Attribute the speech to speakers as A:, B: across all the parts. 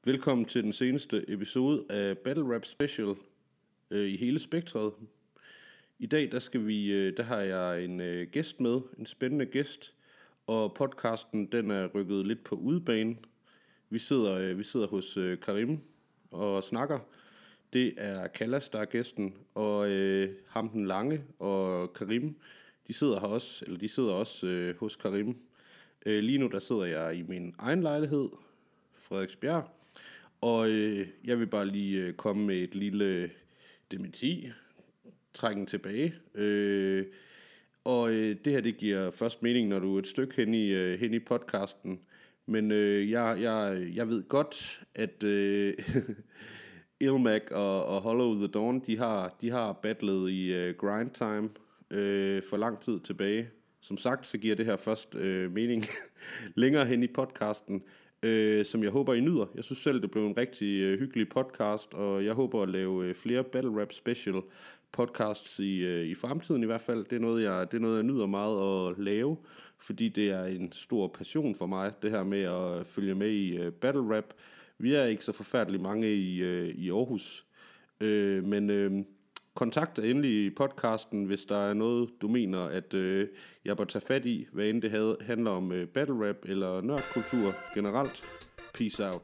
A: Velkommen til den seneste episode af Battle Rap Special i hele spektret. I dag der har jeg en gæst med, en spændende gæst, og podcasten den er rykket lidt på udebane. Vi sidder hos Karim og snakker. Det er Kallas, der er gæsten, og ham den lange og Karim, de sidder også hos Karim. Lige nu der sidder jeg i min egen lejlighed, Frederiksbjerg. Og jeg vil bare lige komme med et lille dementi, trækken tilbage. Det her det giver først mening, når du er et stykke hen i podcasten. Men jeg ved godt, at Ilmac og Hollow the Dawn, de har battlet i Grind Time for lang tid tilbage. Som sagt, så giver det her først mening længere hen i podcasten. Som jeg håber I nyder. Jeg synes selv det blev en rigtig hyggelig podcast, og jeg håber at lave flere Battle Rap Special podcasts i fremtiden i hvert fald. Det er noget jeg nyder meget at lave, fordi det er en stor passion for mig, det her med at følge med i Battle Rap. Vi er ikke så forfærdeligt mange i Aarhus, men kontakt endelig i podcasten, hvis der er noget, du mener, at jeg bør tage fat i, hvad end det handler om battle rap eller nerdkultur generelt. Peace out.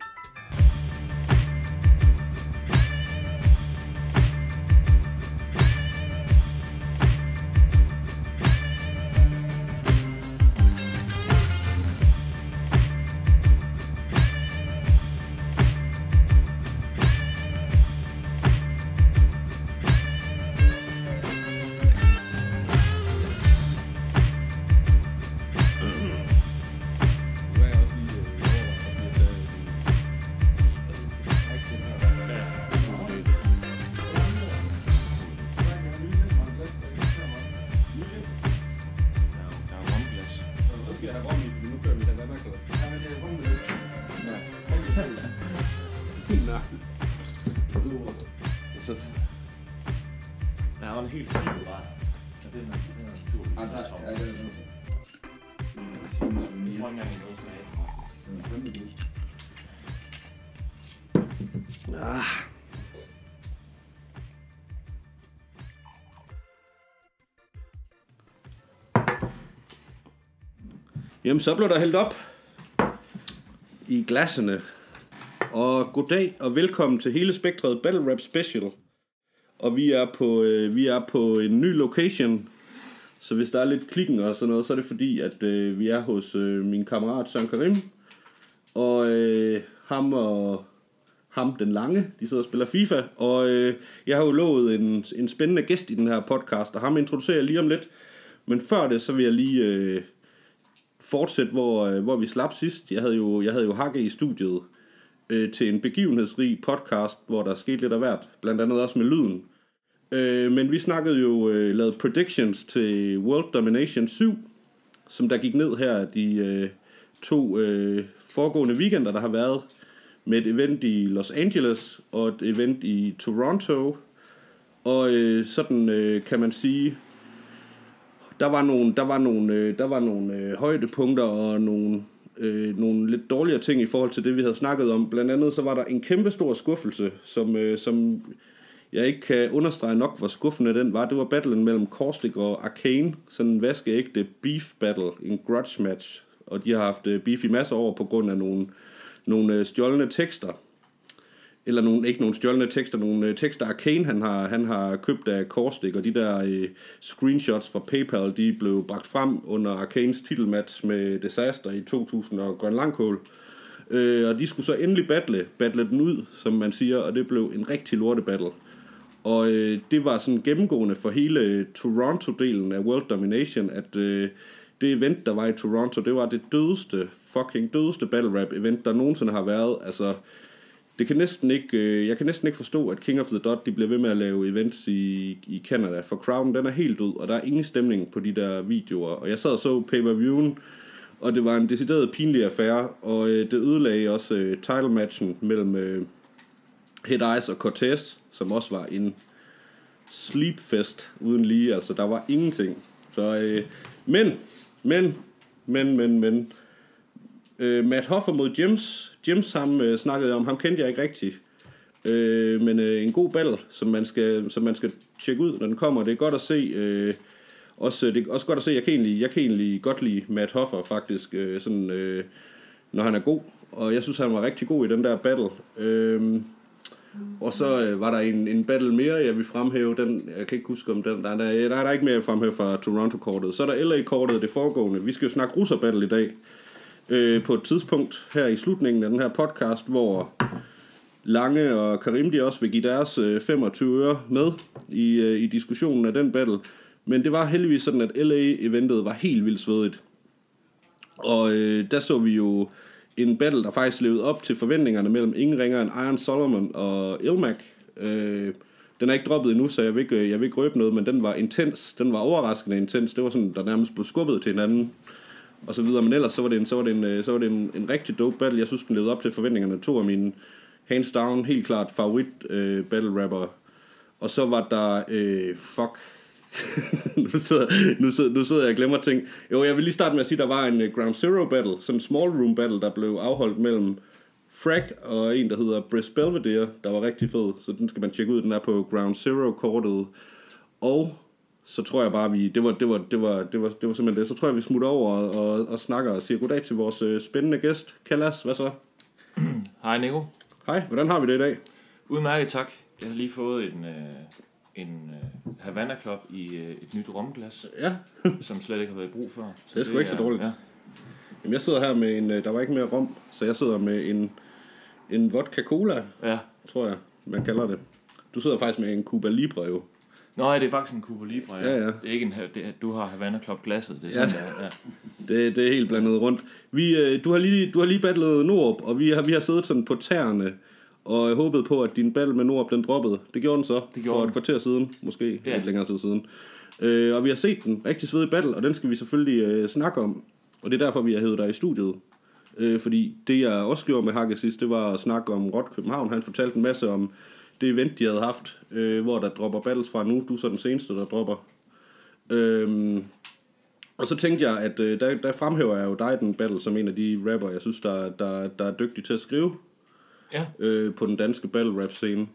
A: Jamen, så blev der hældt op i glassene. Og goddag og velkommen til hele spektret Battle Rap Special. Og vi er på en ny location. Så hvis der er lidt klikken og sådan noget, så er det fordi, at vi er hos min kammerat Søren Karim. Og ham den lange, de sidder og spiller FIFA. Og jeg har jo lovet en spændende gæst i den her podcast, og ham introducerer jeg lige om lidt. Men før det, så vil jeg lige fortsætte, hvor vi slap sidst. Jeg havde jo Hakke i studiet til en begivenhedsrig podcast, hvor der skete lidt af hvert, blandt andet også med lyden. Men vi snakkede jo, lavede predictions til World Domination 7, som der gik ned her de to foregående weekender, der har været, med et event i Los Angeles og et event i Toronto. Og sådan kan man sige, der var nogle højdepunkter og nogle lidt dårligere ting i forhold til det, vi havde snakket om. Blandt andet så var der en kæmpe stor skuffelse, som jeg ikke kan understrege nok, hvor skuffende den var. Det var battlen mellem Caustic og Arcane, sådan en vaskeægte beef battle, en grudge match. Og de har haft beef i masser over på grund af nogle stjålne tekster. Eller nogle tekster Arcane han har købt af Caustic, og de der screenshots fra PayPal, de blev bragt frem under Arcanes titelmatch med Disaster i 2000 og Grøn Langkål. Og de skulle så endelig battle den ud, som man siger, og det blev en rigtig lorte battle. Og det var sådan gennemgående for hele Toronto-delen af World Domination, at det event, der var i Toronto, det var det dødeste battle rap event, der nogensinde har været. Altså, jeg kan næsten ikke forstå, at King of the Dot, de bliver ved med at lave events i Canada, for crowden, den er helt død, og der er ingen stemning på de der videoer. Og jeg sad og så pay-per-viewen, og det var en decideret pinlig affære, og det ødelagde også title-matchen mellem Head Ice og Cortez, som også var en sleepfest uden lige, altså der var ingenting. Så, men, Matt Hoffer mod James, ham snakkede jeg om, ham kendte jeg ikke rigtigt. Men en god battle, som man skal tjekke ud, når den kommer. Det er godt at se. Det er også godt at se, jeg kan egentlig godt lide Matt Hoffer faktisk, når han er god. Og jeg synes, han var rigtig god i den der battle. Og så var der en battle mere, jeg vil fremhæve. Jeg kan ikke huske om den. Der er ikke mere at fremhæve fra Toronto-kortet. Så er der LA-kortet, det foregående. Vi skal jo snakke russer-battle i dag. På et tidspunkt her i slutningen af den her podcast, hvor Lange og Karim de også vil give deres 25 øre med i diskussionen af den battle. Men det var heldigvis sådan, at LA-eventet var helt vildt svedigt. Og der så vi jo en battle, der faktisk levede op til forventningerne mellem ingen ringere end Iron Solomon og Ilmac. Den er ikke droppet endnu, så jeg vil ikke røbe noget, men den var intens. Den var overraskende intens. Det var sådan, der nærmest blev skubbet til hinanden og så videre. Men ellers så var det en rigtig dope battle. Jeg synes, den levede op til forventningerne. 2 af mine hands down, helt klart favorit battle rapper. Og så var der nu sidder jeg og glemmer ting. Jo, jeg vil lige starte med at sige, at der var en Ground Zero battle, sådan en small room battle, der blev afholdt mellem Frag og en, der hedder Briss Belvedere, der var rigtig fed. Så den skal man tjekke ud, den er på Ground Zero-kortet. Og så tror jeg bare, det var simpelthen det. Så tror jeg, vi smutter over og snakker og siger goddag til vores spændende gæst. Kalas, hvad så?
B: Hej Nico.
A: Hej, hvordan har vi det i dag?
B: Udmærket, tak. Jeg har lige fået en Havana Club i et nyt romglas,
A: ja.
B: som slet ikke har været i brug før.
A: Så det er sgu ikke så dårligt. Ja. Jamen, jeg sidder her med der var ikke mere rom, så jeg sidder med en vodka cola, tror jeg, man kalder det. Du sidder faktisk med en Cuba Libre jo.
B: Nå, ja, det er faktisk en Cuba Libre. Ja.
A: Ja.
B: Det er ikke du har Havana Club glasset. Det er sådan,
A: ja. Det er helt blandet rundt. Du har lige battlet Norup, og vi har siddet sådan på tæerne og jeg håbede på, at din battle med Norup, den droppede. Det gjorde den så, for et kvarter siden, måske lidt længere tid siden. Og vi har set den rigtig svedig battle, og den skal vi selvfølgelig snakke om. Og det er derfor, vi har hævet dig i studiet. Fordi det, jeg også gjorde med Hakke sidst, det var at snakke om Rot København. Han fortalte en masse om det event, de havde haft, hvor der dropper battles fra nu. Du er så den seneste, der dropper. Og så tænkte jeg, at der fremhæver jeg jo dig den battle som en af de rapper, jeg synes, der er dygtig til at skrive.
B: Ja.
A: På den danske battle rap scene.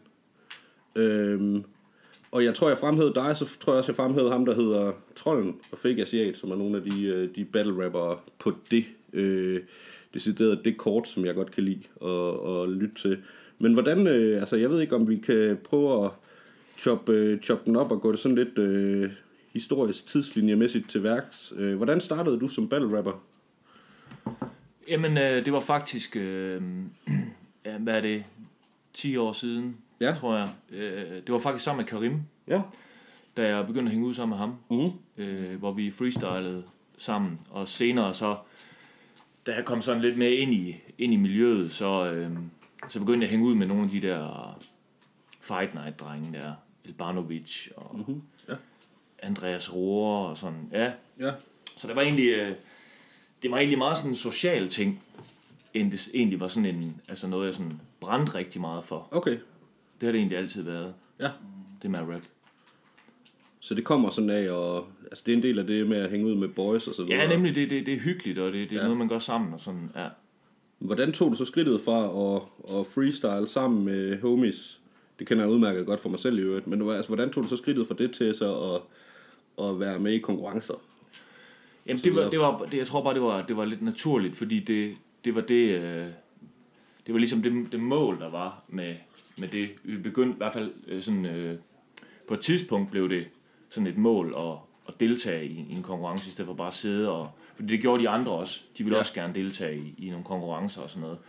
A: Og jeg tror, jeg fremhævede dig, så tror jeg også, jeg fremhævede ham, der hedder Trolden og Fake Asiat, som er nogle af de battle rappere på det deciderede det kort, som jeg godt kan lide og lytte til. Men hvordan, jeg ved ikke, om vi kan prøve at choppe den op og gå det sådan lidt historisk tidslinjemæssigt til værks. Hvordan startede du som battle rapper?
B: Jamen, det var faktisk, hvad er det, 10 år siden, tror jeg. Det var faktisk sammen med Karim, da jeg begyndte at hænge ud sammen med ham, hvor vi freestylede sammen. Og senere så, da jeg kom sådan lidt mere ind i miljøet, så begyndte jeg at hænge ud med nogle af de der Fight Night-drenge der, Elbanovic og Andreas Rohr og sådan, ja. Så det var egentlig meget sådan en social ting, end det egentlig var sådan noget jeg sådan brændte rigtig meget for.
A: Okay.
B: Det har det egentlig altid været.
A: Ja.
B: Det med rap.
A: Så det kommer sådan af, og altså det er en del af det med at hænge ud med boys og så videre.
B: Ja, nemlig det er hyggeligt, og det er noget man gør sammen og sådan, ja.
A: Hvordan tog du så skridtet fra at freestyle sammen med homies? Det kender jeg udmærket godt for mig selv i øvrigt, men hvordan tog du så skridtet fra det til så at være med i konkurrencer?
B: Jamen jeg tror bare det var lidt naturligt, fordi det var ligesom det mål der var med det. Vi begyndte i hvert fald sådan på et tidspunkt blev det sådan et mål at deltage i en konkurrence i stedet for bare at sidde og, fordi det gjorde de andre også. De ville også gerne deltage i nogle konkurrencer og sådan noget.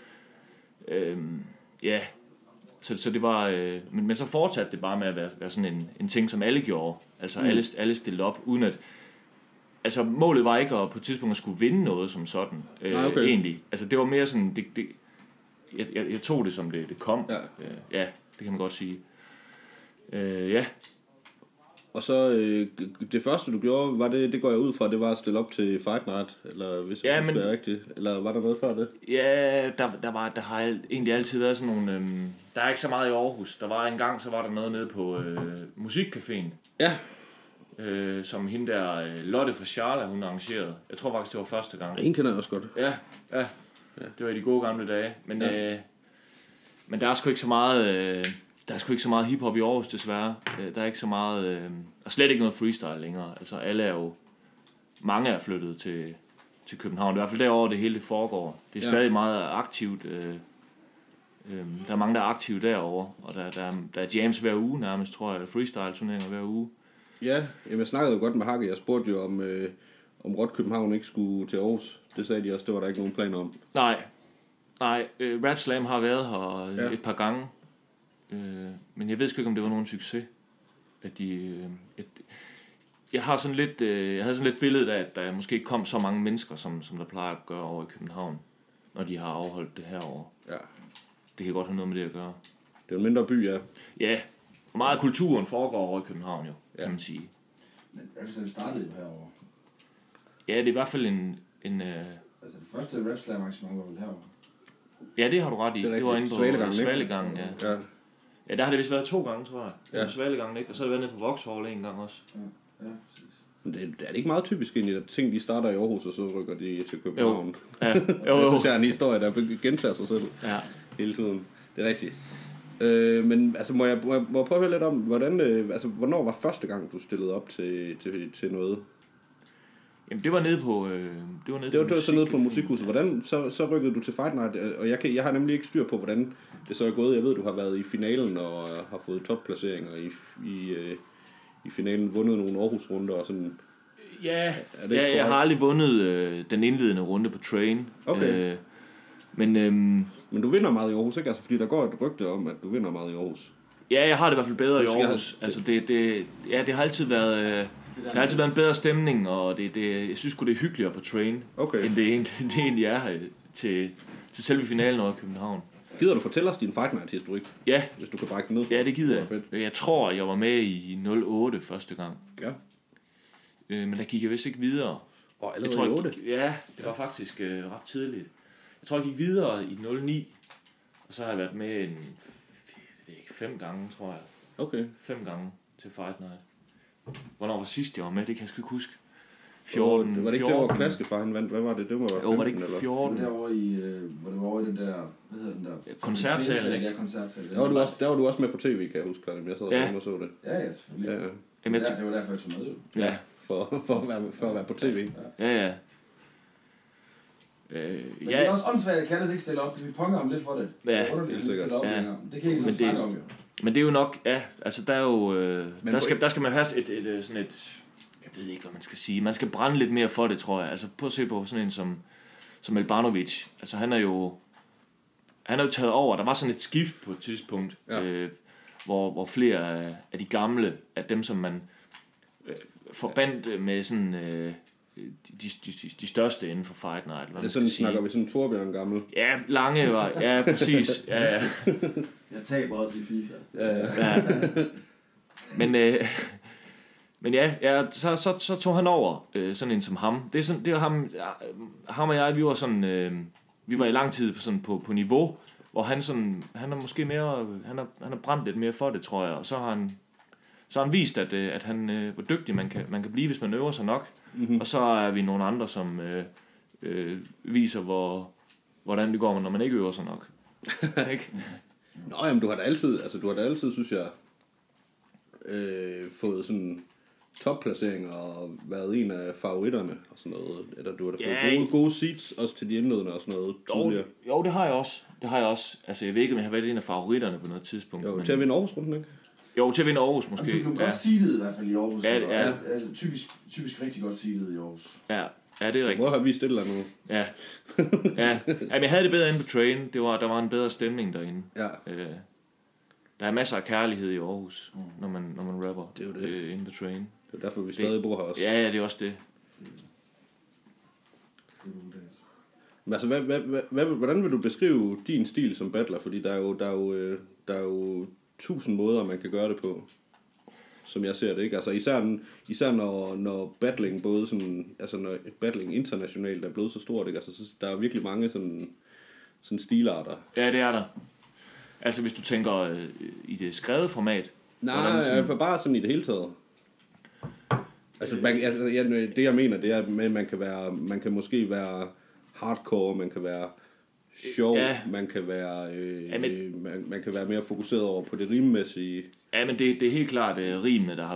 B: Så det var men så fortsatte det bare med at være sådan en ting som alle gjorde. Altså alle stillede op uden at, altså målet var ikke på et tidspunkt at skulle vinde noget som sådan. Egentlig. Altså det var mere sådan jeg tog det som det kom. Det kan man godt sige.
A: Og så det første du gjorde, var det går jeg ud fra, det var at stille op til Fight Night, eller hvis jeg husker rigtigt, eller var der noget før det?
B: Ja, der har egentlig altid været sådan nogle, der er ikke så meget i Aarhus. Der var engang, så var der noget nede på Musikcaféen.
A: Ja.
B: Som hende der Lotte fra Charla, hun arrangerede. Jeg tror faktisk, det var første gang.
A: En kender jeg også godt.
B: Ja. Ja. Det var i de gode gamle dage. Men der er sgu ikke så meget... Der er sgu ikke så meget hiphop i Aarhus, desværre. Der er ikke så meget... Der er slet ikke noget freestyle længere. Altså, alle er jo... Mange er flyttet til København. Det er i hvert fald derovre, det hele foregår. Det er stadig meget aktivt. Der er mange, der er aktive derovre. Og der er jams hver uge nærmest, tror jeg. Freestyle-turneringer hver uge.
A: Ja, jeg snakkede jo godt med Hakke. Jeg spurgte jo, om Rot København ikke skulle til Aarhus. Det sagde de også, det var der ikke nogen planer om.
B: Nej. Rap Slam har været her et par gange. Men jeg ved sgu ikke, om det var nogen succes. At jeg havde sådan lidt billedet af, at der måske ikke kom så mange mennesker, som der plejer at gøre over i København, når de har afholdt det herovre. Ja. Det kan godt have noget med det at gøre.
A: Det er en mindre by, ja.
B: Ja, og meget af kulturen foregår over i København jo, kan man sige.
C: Men Rap startede jo herovre.
B: Ja, det er i hvert fald en
C: Altså det første Rap Slam arrangement var vel herovre.
B: Ja, det har du ret i. Det var inde på Svalegangen, ja. Ja, der har det vist været 2 gange, tror jeg. Ja. Svalegangen, ikke? Og så har det været nede på Vauxhall en gang også.
C: Ja, præcis.
A: Men det er det ikke meget typisk egentlig, at ting de starter i Aarhus, og så rykker de til København?
B: Jo. Ja.
A: Jeg synes, jeg er en historie, der gentager sig selv hele tiden. Det er rigtigt. Men altså, må jeg prøve at høre lidt om, hvornår var første gang, du stillede op til noget?
B: Jamen, det var nede på
A: det var så nede på Musikhuset. Hvordan så rykkede du til Fight Night? Og jeg har nemlig ikke styr på, hvordan det så er gået. Jeg ved, du har været i finalen og har fået topplaceringer i finalen, vundet nogle Aarhus-runder og sådan.
B: Ja, jeg har aldrig vundet den indledende runde på Train.
A: Okay.
B: Men
A: du vinder meget i Aarhus, ikke? Altså, fordi der går et rygte om, at du vinder meget i Aarhus.
B: Ja, jeg har det i hvert fald bedre i Aarhus. Altså, det har altid været... Der har altid været en bedre stemning, og jeg synes sgu, det er hyggeligere på Train, end det egentlig er her til selve finalen over i København.
A: Gider du fortælle os din Fight Night-historik?
B: Ja.
A: Hvis du kan brække den ned?
B: Ja, det gider jeg. Jeg tror, jeg var med i 08 første gang.
A: Ja.
B: Men der gik jeg vist ikke videre.
A: Og allerede i 8?
B: Ja, det var faktisk ret tidligt. Jeg tror, jeg gik videre i 09, og så har jeg været med 5 gange, tror jeg.
A: Okay.
B: 5 gange til Fight Night. Hvornår var sidst, jeg var med? Det kan jeg sgu ikke huske. 14.
A: Var det ikke der, hvor Klaskefaren vandt? Hvad var det? Det var 15,
B: var det ikke 14?
C: Det var derovre i, hvor det var over i den der, hvad hedder den der?
B: Koncertsalen, ikke?
C: Ja, koncertsalen.
A: Der var du også med på tv, kan jeg huske, Karim. Jeg sad og så det.
C: Ja, selvfølgelig. Ja. Det var derfor, jeg tog med.
A: Ja, for at være på tv.
B: Ja.
C: Men det er også åndssvagt, at Kalles ikke stiller op. Det vi ponger ham lidt for det.
B: Ja,
C: helt sikkert. Det kan I så snakke om, jo.
B: Men det er jo nok, altså der er jo, der skal man have sådan et, jeg ved ikke, hvad man skal sige. Man skal brænde lidt mere for det, tror jeg. Altså prøv at se på sådan en som Elbanovic. Altså han er jo taget over. Der var sådan et skift på et tidspunkt, hvor flere af de gamle, af dem som man forbandt med sådan de største inden for Fight Night.
A: Det er sådan, snakker vi sådan Torbjørn gammel.
B: Ja, Lange var, ja præcis. Ja.
C: Jeg taber også i FIFA.
B: Ja. Men så tog han over, sådan en som ham. Det var ham og jeg, vi var sådan, vi var i lang tid på niveau, hvor han er måske mere, han har brændt lidt mere for det, tror jeg, og så har han vist, at han hvor dygtig man kan blive, hvis man øver sig nok. Mm-hmm. Og så er vi nogle andre, som viser, hvordan det går, når man ikke øver sig nok. Ikke?
A: Nå, jamen, du har da altid, synes jeg, fået sådan topplaceringer og været en af favoritterne og sådan noget. Eller du har da fået gode seats også til de indledende og sådan noget tidligere.
B: Jo, det har jeg også. Altså, jeg ved ikke, om jeg har været en af favoritterne på noget tidspunkt.
A: Jo, til at vinde Aarhus-runden, ikke?
B: Jo, til at vinde Aarhus måske.
C: Du blev godt seedet i hvert fald i Aarhus.
B: Ja.
C: Altså, typisk rigtig godt seedet i Aarhus.
B: Ja, det er rigtigt.
A: Hvor har vi stillet dig nu?
B: Ja. Jamen, jeg havde det bedre inde på Train. Der var en bedre stemning derinde.
A: Ja.
B: Der er masser af kærlighed i Aarhus, når man rapper.
A: Det er jo det.
B: Inde på Train.
A: Det er derfor, vi stadig bor her også.
B: Ja, det er også det.
A: Men altså, hvordan vil du beskrive din stil som battler? Fordi der er jo 1000 måder, man kan gøre det på, som jeg ser det, ikke? Altså især når battling både sådan, altså når battling internationalt er blevet så stort, ikke? Altså så, der er virkelig mange sådan stilarter.
B: Ja, det er der. Altså hvis du tænker i det skrevet format.
A: Nej, bare sådan i det hele taget. Altså det jeg mener, det er at man kan måske være hardcore, man kan være sjov, man kan være man kan være mere fokuseret over på det rimmæssige.
B: Ja, men det er helt klart rimene, der har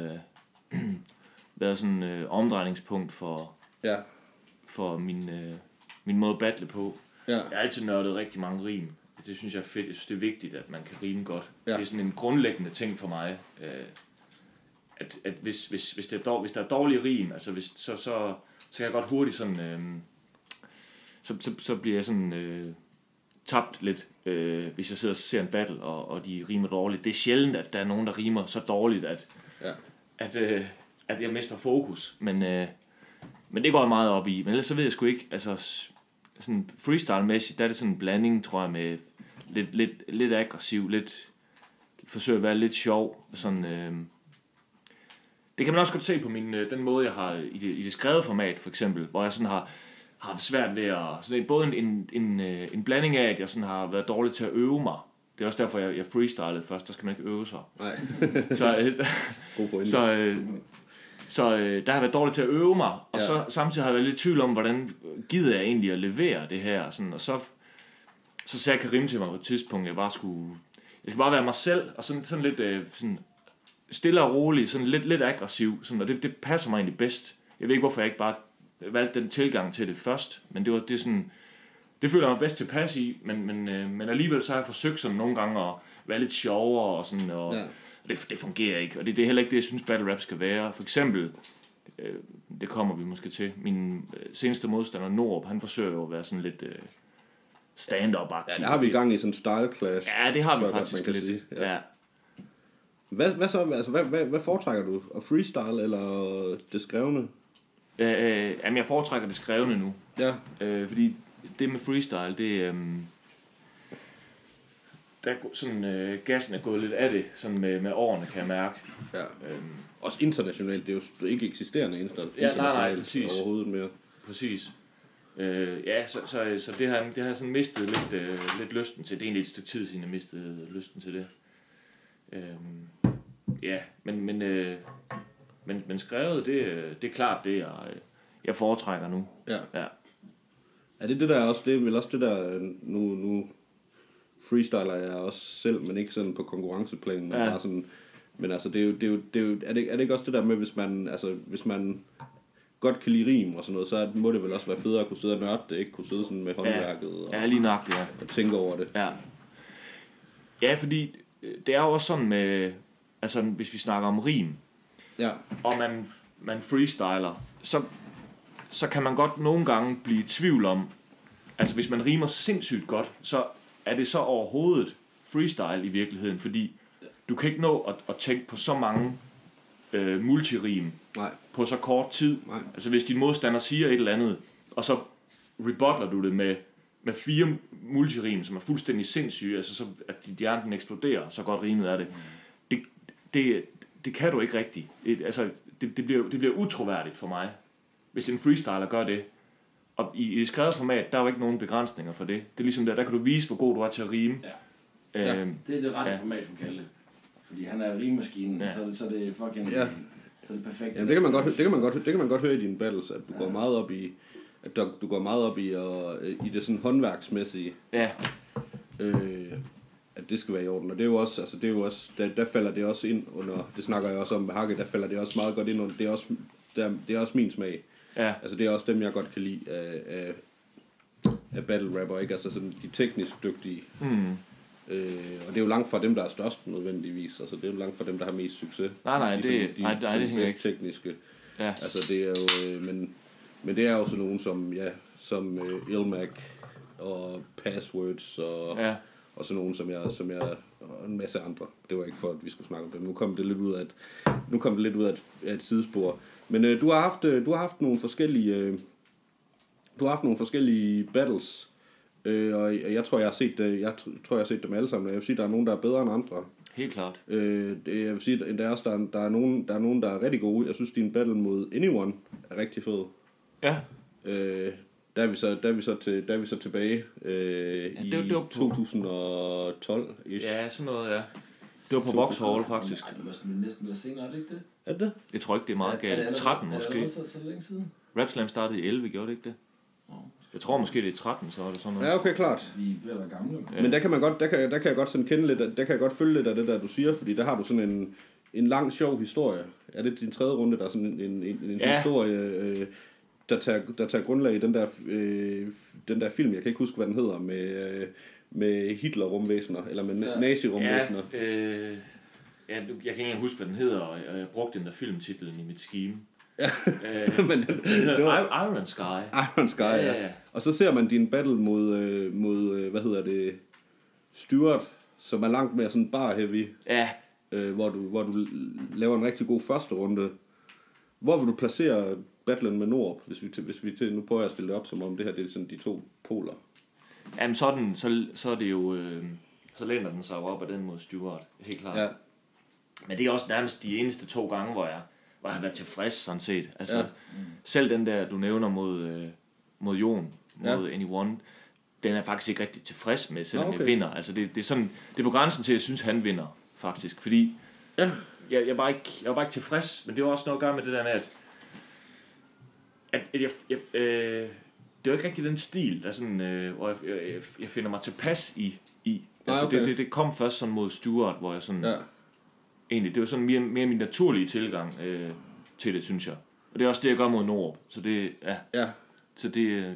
B: været sådan omdrejningspunkt for min måde at battle på. Ja. Jeg har altid nørdet rigtig mange rim. Det synes jeg er fedt. Jeg synes, det er vigtigt, at man kan rime godt. Ja. Det er sådan en grundlæggende ting for mig. At hvis der er dårlige rim, altså så kan jeg godt hurtigt sådan... Så bliver jeg sådan tabt lidt, hvis jeg sidder og ser en battle, og de rimer dårligt. Det er sjældent, at der er nogen, der rimer så dårligt, at jeg mister fokus. Men det går jeg meget op i. Men ellers så ved jeg sgu ikke, altså sådan freestyle-mæssigt, der er det sådan en blanding, tror jeg, med lidt aggressiv, lidt forsøger at være lidt sjov. Sådan, det kan man også godt se på den måde, jeg har i det skrevet format, for eksempel, hvor jeg sådan har svært ved at... Sådan både en blanding af, at jeg sådan har været dårlig til at øve mig. Det er også derfor, jeg freestylede først. Der skal man ikke øve sig.
A: Nej.
B: Så der har jeg været dårlig til at øve mig. Og så samtidig har jeg været lidt i tvivl om, hvordan gider jeg egentlig at levere det her. Sådan, og så sagde Karim til mig på et tidspunkt, jeg skulle bare være mig selv. Og sådan lidt sådan stille og rolig. Sådan lidt aggressiv. Sådan, og det passer mig egentlig bedst. Jeg ved ikke, hvorfor jeg ikke bare valgte den tilgang til det først, men det føler jeg mig bedst tilpas i, men alligevel så har jeg forsøgt sådan nogle gange at være lidt sjovere og sådan, og det fungerer ikke, og det er heller ikke det, jeg synes battle rap skal være. For eksempel, det kommer vi måske til, min seneste modstander Norup, han forsøger jo at være sådan lidt stand-up-agtig.
A: Ja, der har vi i gang i sådan en style clash.
B: Ja, det har vi faktisk lidt. Ja.
A: Hvad så, altså, hvad foretrækker du? At freestyle eller det skrevne?
B: Jamen, jeg foretrækker det skrevne nu.
A: Ja.
B: Fordi det med freestyle, det der er sådan gassen er gået lidt af det, sådan med årene, kan jeg mærke.
A: Ja. Også internationalt, det er jo ikke eksisterende internationalt overhovedet mere.
B: Præcis. Så det har sådan mistet lidt lysten til. Det er egentlig et stykke tid siden, jeg mistede lysten til det. Men skrevet, det er klart det, jeg foretrækker nu.
A: Ja. Er det der også, det er vel også det der, nu freestyler jeg også selv, men ikke sådan på konkurrenceplanen, men bare sådan, men altså er det ikke også det der med, hvis man godt kan lide rim og sådan noget, så må det vel også være federe at kunne sidde og nørde det, ikke kunne sidde sådan med håndværket og,
B: lige nok,
A: og tænke over det.
B: Ja, fordi det er jo også sådan med, altså hvis vi snakker om rim, og man freestyler, så kan man godt nogle gange blive i tvivl om, altså hvis man rimer sindssygt godt, så er det så overhovedet freestyle i virkeligheden, fordi du kan ikke nå at tænke på så mange multirim på så kort tid.
A: Nej.
B: Altså hvis din modstander siger et eller andet, og så rebuttler du det med 4 multirim, som er fuldstændig sindssyge, altså så at din hjerne eksploderer, så godt rimet er det. Det kan du ikke rigtigt. Altså det bliver utroværdigt for mig, hvis en freestyler gør det. Og i det skrevet format, der er jo ikke nogen begrænsninger for det. Det er ligesom der kan du vise, hvor god du er til at rime.
C: Ja. Det er det rette format for Kalle. Fordi han er rimemaskinen, så det er fucking... Ja. Så det er perfekt.
A: Jamen, det kan man godt høre i dine battles, at du går meget op i... At du går meget op i det sådan håndværksmæssige.
B: Ja.
A: At det skal være i orden. Og det er jo også, der falder det også ind under, det snakker jeg også om ved Hakke, der falder det også meget godt ind under, det er også min smag.
B: Ja.
A: Altså det er også dem, jeg godt kan lide af battle rapper, ikke? Altså sådan de teknisk dygtige. Og det er jo langt fra dem, der er størst nødvendigvis. Altså det er jo langt fra dem, der har mest succes.
B: Nej, det hænger ikke.
A: Tekniske.
B: Ja.
A: Altså det er jo, men det er jo sådan nogen som Ilmac og Passwords og sådan nogen som jeg og en masse andre. Det var ikke for, at vi skulle snakke om det. Nu kom det lidt ud af et sidespor. Men du har haft nogle forskellige battles, og jeg tror jeg har set dem alle sammen. Jeg vil sige, der er nogen, der er bedre end andre.
B: Helt klart.
A: Jeg vil sige, at der er nogen, der er rigtig gode. Jeg synes, din battle mod Anyone er rigtig fed.
B: Ja.
A: Der er vi så tilbage i 2012 -ish.
B: Ja, sådan noget, ja. Det var på Vauxhall faktisk.
C: Nej, det var næsten lidt senere, er det ikke det?
A: Er det?
B: Jeg tror ikke, det er meget galt. 13 måske.
C: Er det så længe siden?
B: Rapslam startede i 11, gjorde det ikke det? Jeg tror måske det er 13, så er det sådan noget.
A: Ja, okay, klart.
C: Vi er ved at være gamle.
A: Ja. Men der kan man godt, der kan jeg godt sådan kende lidt, der kan jeg godt følge lidt af det der, du siger, fordi der har du sådan en lang, sjov historie. Er det din tredje runde, der er sådan en historie, der tager grundlag i den der film, jeg kan ikke huske, hvad den hedder, med Hitler-rumvæsener, eller med nazi-rumvæsener.
B: Ja, jeg kan ikke engang huske, hvad den hedder, og jeg brugte den der filmtitlen i mit scheme.
A: Ja, men
B: det var Iron Sky.
A: Iron Sky, ja. Og så ser man din battle mod hvad hedder det, Stuart, som er langt mere sådan bar heavy.
B: Ja.
A: Hvor du laver en rigtig god første runde. Hvor vil du placere battlen med Norup, hvis vi nu prøver at stille det op, som om det her det er sådan de to poler?
B: Jamen så er det jo, så læner den sig jo op af den mod Stuart, helt klart. Ja. Men det er også nærmest de eneste 2 gange, hvor jeg har været tilfreds, sådan set. Altså, selv den der, du nævner mod Jon, mod Anyone, den er faktisk ikke rigtig tilfreds med, selvom jeg vinder. Altså, det er sådan, det er på grænsen til, at jeg synes, han vinder, faktisk. Fordi jeg var ikke tilfreds, men det var også noget at gøre med det der med, at det er jo ikke rigtig den stil, der sådan, hvor jeg finder mig tilpas i. Altså, det kom først sådan mod Stuart, hvor jeg sådan... Ja. Egentlig, det var sådan mere min naturlige tilgang til det, synes jeg. Og det er også det, jeg gør mod Norup. Så det, Så det,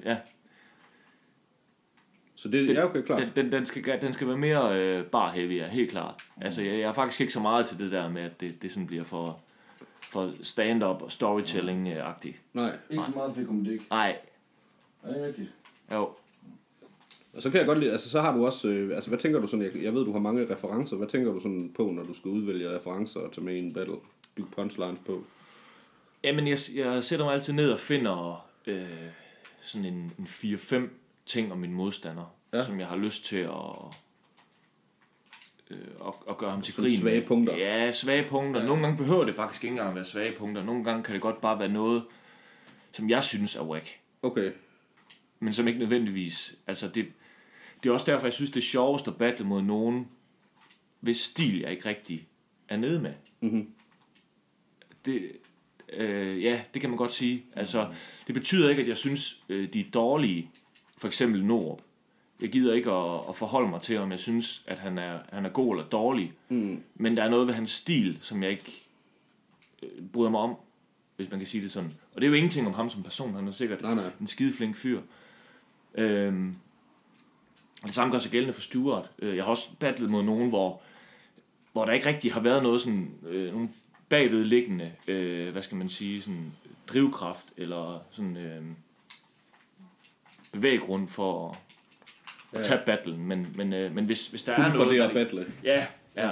A: Så det er okay, klart.
B: Den skal være mere bar heavy, helt klart. Altså, jeg er faktisk ikke så meget til det der med, at det sådan bliver for stand-up og storytelling-agtigt.
A: Nej.
C: Ikke så meget for komedie.
B: Nej.
C: Er det rigtigt?
B: Jo.
A: Og så kan jeg godt lide, altså så har du også, altså hvad tænker du sådan, jeg ved du har mange referencer, hvad tænker du sådan på, når du skal udvælge referencer og tage med i en battle, bygge punchlines på?
B: Jamen jeg sætter mig altid ned og finder sådan en 4-5 ting om min modstander, som jeg har lyst til at gøre ham til grin.
A: Svage punkter.
B: Ja, svage punkter. Ja. Nogle gange behøver det faktisk ikke engang at være svage punkter. Nogle gange kan det godt bare være noget, som jeg synes er whack.
A: Okay.
B: Men som ikke nødvendigvis, altså det er også derfor, jeg synes, det er sjovest at battle mod nogen, hvis stil jeg ikke rigtig er nede med.
A: Mm-hmm.
B: Det kan man godt sige. Altså, det betyder ikke, at jeg synes, de er dårlige. For eksempel Norup. Jeg gider ikke at forholde mig til, om jeg synes, at han er god eller dårlig. Mm. Men der er noget ved hans stil, som jeg ikke bryder mig om, hvis man kan sige det sådan. Og det er jo ingenting om ham som person. Han er sikkert en skideflink fyr. Og det samme gør sig gældende for Stuart. Jeg har også battlet mod nogen, hvor der ikke rigtig har været noget sådan, nogle bagvedliggende, hvad skal man sige, sådan drivkraft eller sådan bevæggrund for at tage battlen. Men hvis der er noget...
A: for det at battle.
B: Ja.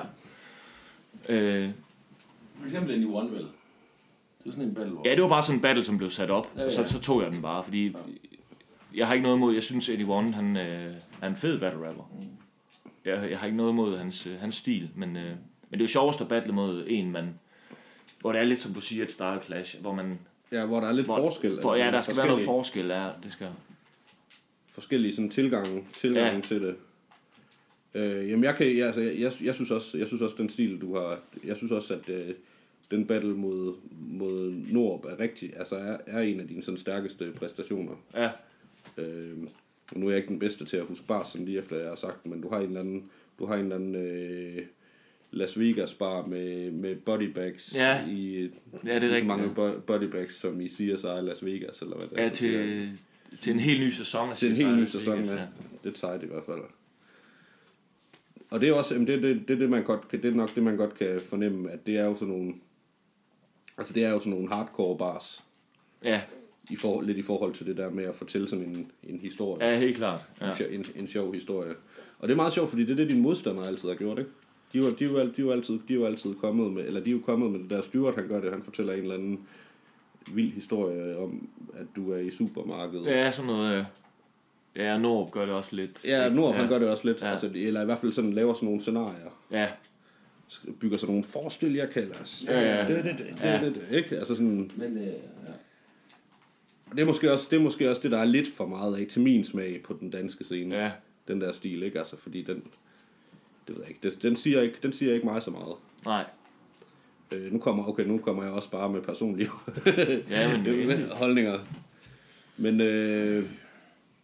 C: For eksempel en i One Well. Det var sådan en battle.
B: Ja, det var bare sådan en battle, som blev sat op, og så tog jeg den bare, fordi jeg har ikke noget imod, jeg synes Eddie One, han er en fed battle rapper. Jeg har ikke noget imod hans stil, men det er jo sjovest at battle mod en mand, hvor det er lidt som du siger, et style clash, hvor man...
A: Ja, hvor der er lidt forskel.
B: Der skal være noget forskel, det skal...
A: Forskellige sådan tilgange til det. Jamen jeg synes også den stil du har, jeg synes også at den battle mod Norup er rigtig, altså er en af dine sådan stærkeste præstationer.
B: Ja.
A: Nu er jeg ikke den bedste til at huske bars, sådan lige efter jeg har sagt, men du har en eller anden Las Vegas bar med bodybags i
B: det er
A: så mange bodybags som i CSI Las Vegas eller hvad det er.
B: Ja, til en helt ny sæson.
A: Til en helt ny sæson, ja. Det er sejt i hvert fald. Og det er også, det man godt kan, det er nok det man godt kan fornemme, at det er jo sådan nogle, altså det er jo sådan nogle hardcore bars.
B: Ja.
A: Lidt i forhold til det der med at fortælle sådan en historie.
B: Ja, helt klart. Ja.
A: En sjov historie. Og det er meget sjovt, fordi det er det dine modstandere altid har gjort, ikke? De er jo altid kommet med, eller de er jo kommet med det der Stuart, han gør det, han fortæller en eller anden vild historie om, at du er i supermarkedet.
B: Ja, sådan noget. Ja, Norup gør det også lidt.
A: Ja, Norup han gør det også lidt, altså, eller i hvert fald sådan laver sådan nogle scenarier.
B: Ja.
A: Bygger sådan nogle forestil, jeg kalder os.
B: Ja.
A: Det, ikke? Altså sådan.
C: Men
A: det er måske også det der er lidt for meget af til min smag på den danske scene.
B: Ja.
A: Den der stil, ikke? Altså fordi den, det ved jeg ikke, den siger ikke mig så meget.
B: Nej.
A: Nu kommer jeg også bare med personlige
B: holdninger.
A: Men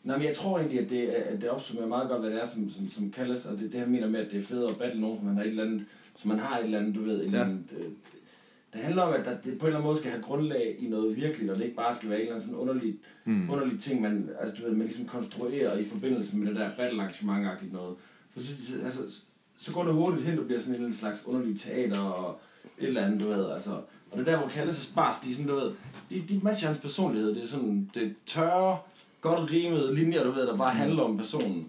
C: Nej, men jeg tror egentlig, at det opsummerer meget godt, hvad det er, som kaldes, og det han mener med, at det er federe at battle nogen, som man har et eller andet, som man har et eller andet, du ved, et eller andet, det handler om, at det på en eller anden måde skal have grundlag i noget virkeligt, og det ikke bare skal være en eller anden sådan underlig ting, man, altså, du ved, man ligesom konstruerer i forbindelse med det der battle-arrangement-agtigt noget. For så går det hurtigt hen, og bliver sådan en slags underlig teater og et eller andet, du ved, altså. Og det der, hvor kaldes spars, de sådan, du ved, de matcher hans personlighed, det er sådan, det tørre, godt rimede linjer, du ved, der bare handler om personen.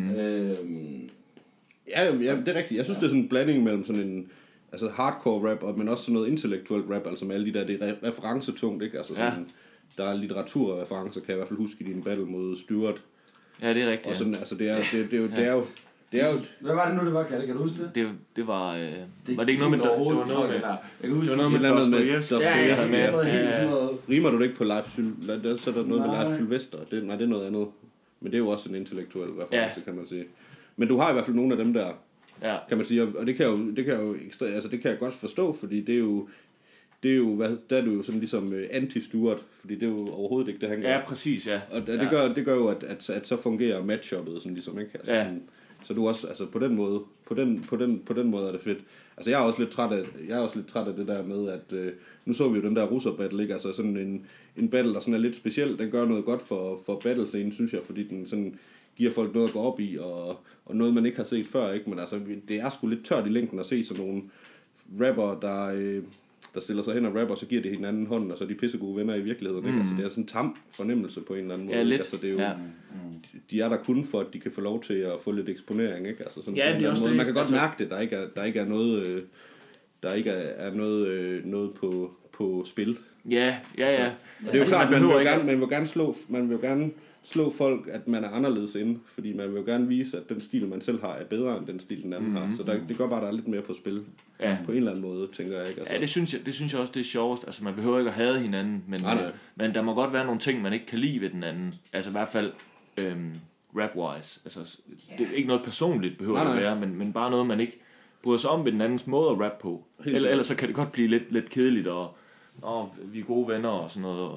A: Ja, det er rigtigt. Jeg synes, det er sådan en blanding mellem sådan en altså hardcore rap, men også sådan noget intellektuelt rap, altså med alle de der, det er referencetungt, ikke? Altså sådan, der er litteraturreferencer, kan jeg i hvert fald huske i din battle mod Stuart.
B: Ja, det er rigtigt.
A: Og sådan, altså det er jo...
C: Hvad var det nu, det var, Kalle? Kan du huske det?
B: Det var... var det ikke noget med... Det var noget med...
C: Jeg kan huske,
B: det var noget med Dostoyevsky.
C: Ja.
A: Rimer du det ikke på Leif Sylvester? Så er der noget med Leif Sylvester. Nej, det er noget andet. Men det er jo også en intellektuel reference, kan man sige. Men du har i hvert fald nogle af dem der, kan man sige, og det kan jeg godt forstå, fordi det er jo der er du jo sådan ligesom anti-Stuart, fordi det er jo overhovedet ikke det, han gør.
B: Ja, præcis, ja.
A: Og det gør jo, at så fungerer matchuppet sådan ligesom, ikke? Altså, så du også, altså på den måde er det fedt. Altså jeg er også lidt træt af det der med, at nu så vi jo den der russer battle, ikke? Altså sådan en battle, der sådan er lidt speciel, den gør noget godt for battlescenen, synes jeg, fordi den sådan giver folk noget at gå op i, og noget man ikke har set før, ikke? Men altså det er sgu lidt tørt i længden at se sådan nogle rapper, der stiller sig hen og rapper, så giver det hinanden hånden, og så er de pissegode venner i virkeligheden, ikke? Altså det er sådan en tam fornemmelse på en eller anden måde.
B: Ja, lidt.
A: Altså det er jo, de er der kun for, at de kan få lov til at få lidt eksponering, ikke? Altså sådan
B: ja, det er også måde.
A: Man kan godt mærke det, der ikke er noget på spil.
B: Ja.
A: Og det er jo klart, man vil jo gerne slå folk, at man er anderledes inde, fordi man vil jo gerne vise, at den stil, man selv har, er bedre end den stil, den anden har. Så det gør bare, at der er lidt mere på spil. På en eller anden måde, tænker jeg, ikke? Altså.
B: Ja, det synes jeg også, det er sjovest. Altså, man behøver ikke at hade hinanden, men der må godt være nogle ting, man ikke kan lide ved den anden. Altså i hvert fald rap-wise. Altså, det er ikke noget personligt, behøver det at være, men bare noget, man ikke bryder sig om ved den andens måde at rappe på. Ellers så kan det godt blive lidt kedeligt, og vi er gode venner og sådan noget.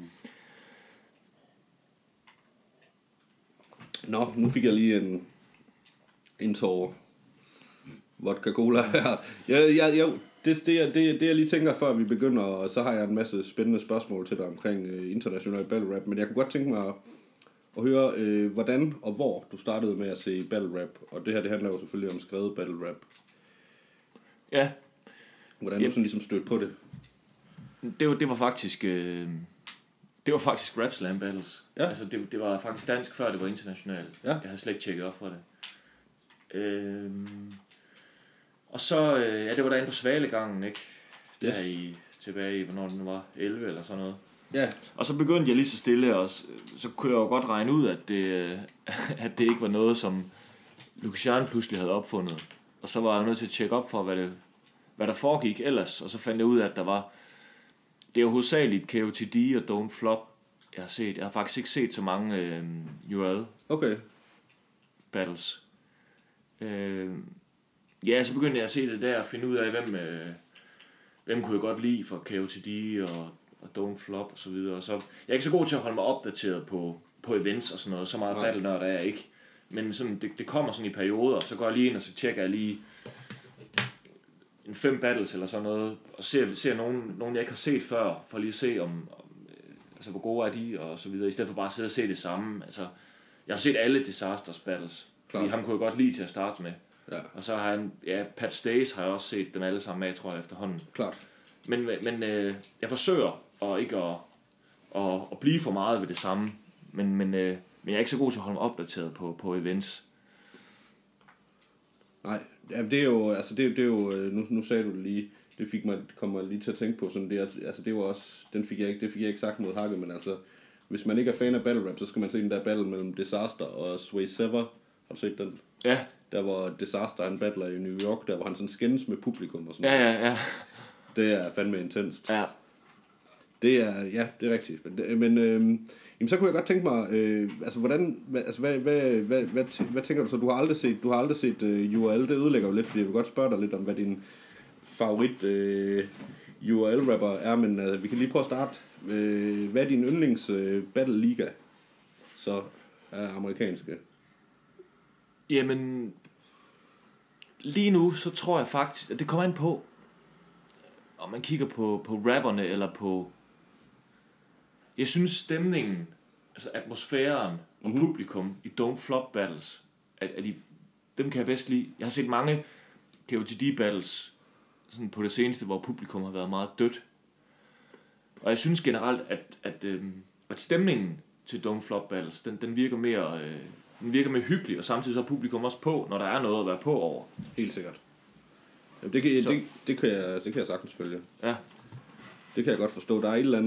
A: Nå, nu fik jeg lige en tår vodka cola her. Det jeg lige tænker, før vi begynder, og så har jeg en masse spændende spørgsmål til dig omkring international battle rap, men jeg kunne godt tænke mig at høre, hvordan og hvor du startede med at se battle rap, og det her, det handler jo selvfølgelig om skrevet battle rap.
B: Ja.
A: Hvordan du sådan ligesom stødte på det?
B: Det var faktisk... Det var faktisk Rap Slam Battles. Ja. Altså det var faktisk dansk, før det var internationalt. Ja. Jeg havde slet ikke tjekket op for det. Og så, det var derinde på Svalegangen, ikke? Der tilbage i, hvornår det nu var, 11 eller sådan noget. Ja. Og så begyndte jeg lige så stille, og så kunne jeg jo godt regne ud, at det ikke var noget, som Lucian pludselig havde opfundet. Og så var jeg nødt til at tjekke op for, hvad der foregik ellers. Og så fandt jeg ud af, at der var... Det er jo hovedsageligt KOTD og Don't Flop, jeg har set. Jeg har faktisk ikke set så mange URL battles. Så begyndte jeg at se det der og finde ud af, hvem kunne jeg godt lide for KOTD og Don't Flop og så videre. Så jeg er ikke så god til at holde mig opdateret på events og sådan noget. Så meget battle nørd er jeg ikke. Men sådan, det kommer sådan i perioder, så går jeg lige ind og så tjekker jeg lige en 5 battles eller sådan noget, og ser nogen jeg ikke har set før, for lige at se om altså hvor gode er de, og så videre, i stedet for bare at sidde og se det samme. Altså, jeg har set alle Disasters battles, fordi ham kunne jeg godt lide til at starte med. Ja. Og så har han, Pat Stays har jeg også set dem alle sammen med, tror jeg, efterhånden.
A: Klart.
B: Men jeg forsøger at ikke at blive for meget ved det samme, men jeg er ikke så god til at holde mig opdateret på events.
A: Nej, ja, det er jo, altså det er jo, nu sagde du det lige, kommer lige til at tænke på sådan det, altså det var også, det fik jeg ikke sagt mod Hakke, men altså, hvis man ikke er fan af battle rap, så skal man se den der battle mellem Disaster og Sway Sever. Har du set den?
B: Ja.
A: Der var Disaster, han battler i New York, der hvor han sådan skændes med publikum og sådan
B: noget. Ja.
A: Det er fandme intenst.
B: Ja.
A: Det er rigtigt. Men jamen, så kunne jeg godt tænke mig, altså hvordan, altså hvad tænker du så? Du har aldrig set URL. Det ødelægger jo lidt, fordi jeg vil godt spørge dig lidt om, hvad din favorit URL-rapper er, men vi kan lige prøve at starte. Hvad er din yndlings battle liga? Så af amerikanske?
B: Jamen, lige nu, så tror jeg faktisk, at det kommer an på, om man kigger på rapperne, eller på... Jeg synes stemningen, altså atmosfæren og publikum i Don't Flop Battles, dem kan jeg bedst lide. Jeg har set mange KOTD Battles sådan på det seneste, hvor publikum har været meget dødt. Og jeg synes generelt, at stemningen til Don't Flop Battles, den virker mere... Den virker mere hyggelig, og samtidig så er publikum også på, når der er noget at være på over.
A: Helt sikkert. Jamen, det kan jeg sagtens følge.
B: Ja. Det
A: kan jeg godt forstå. Der er et eller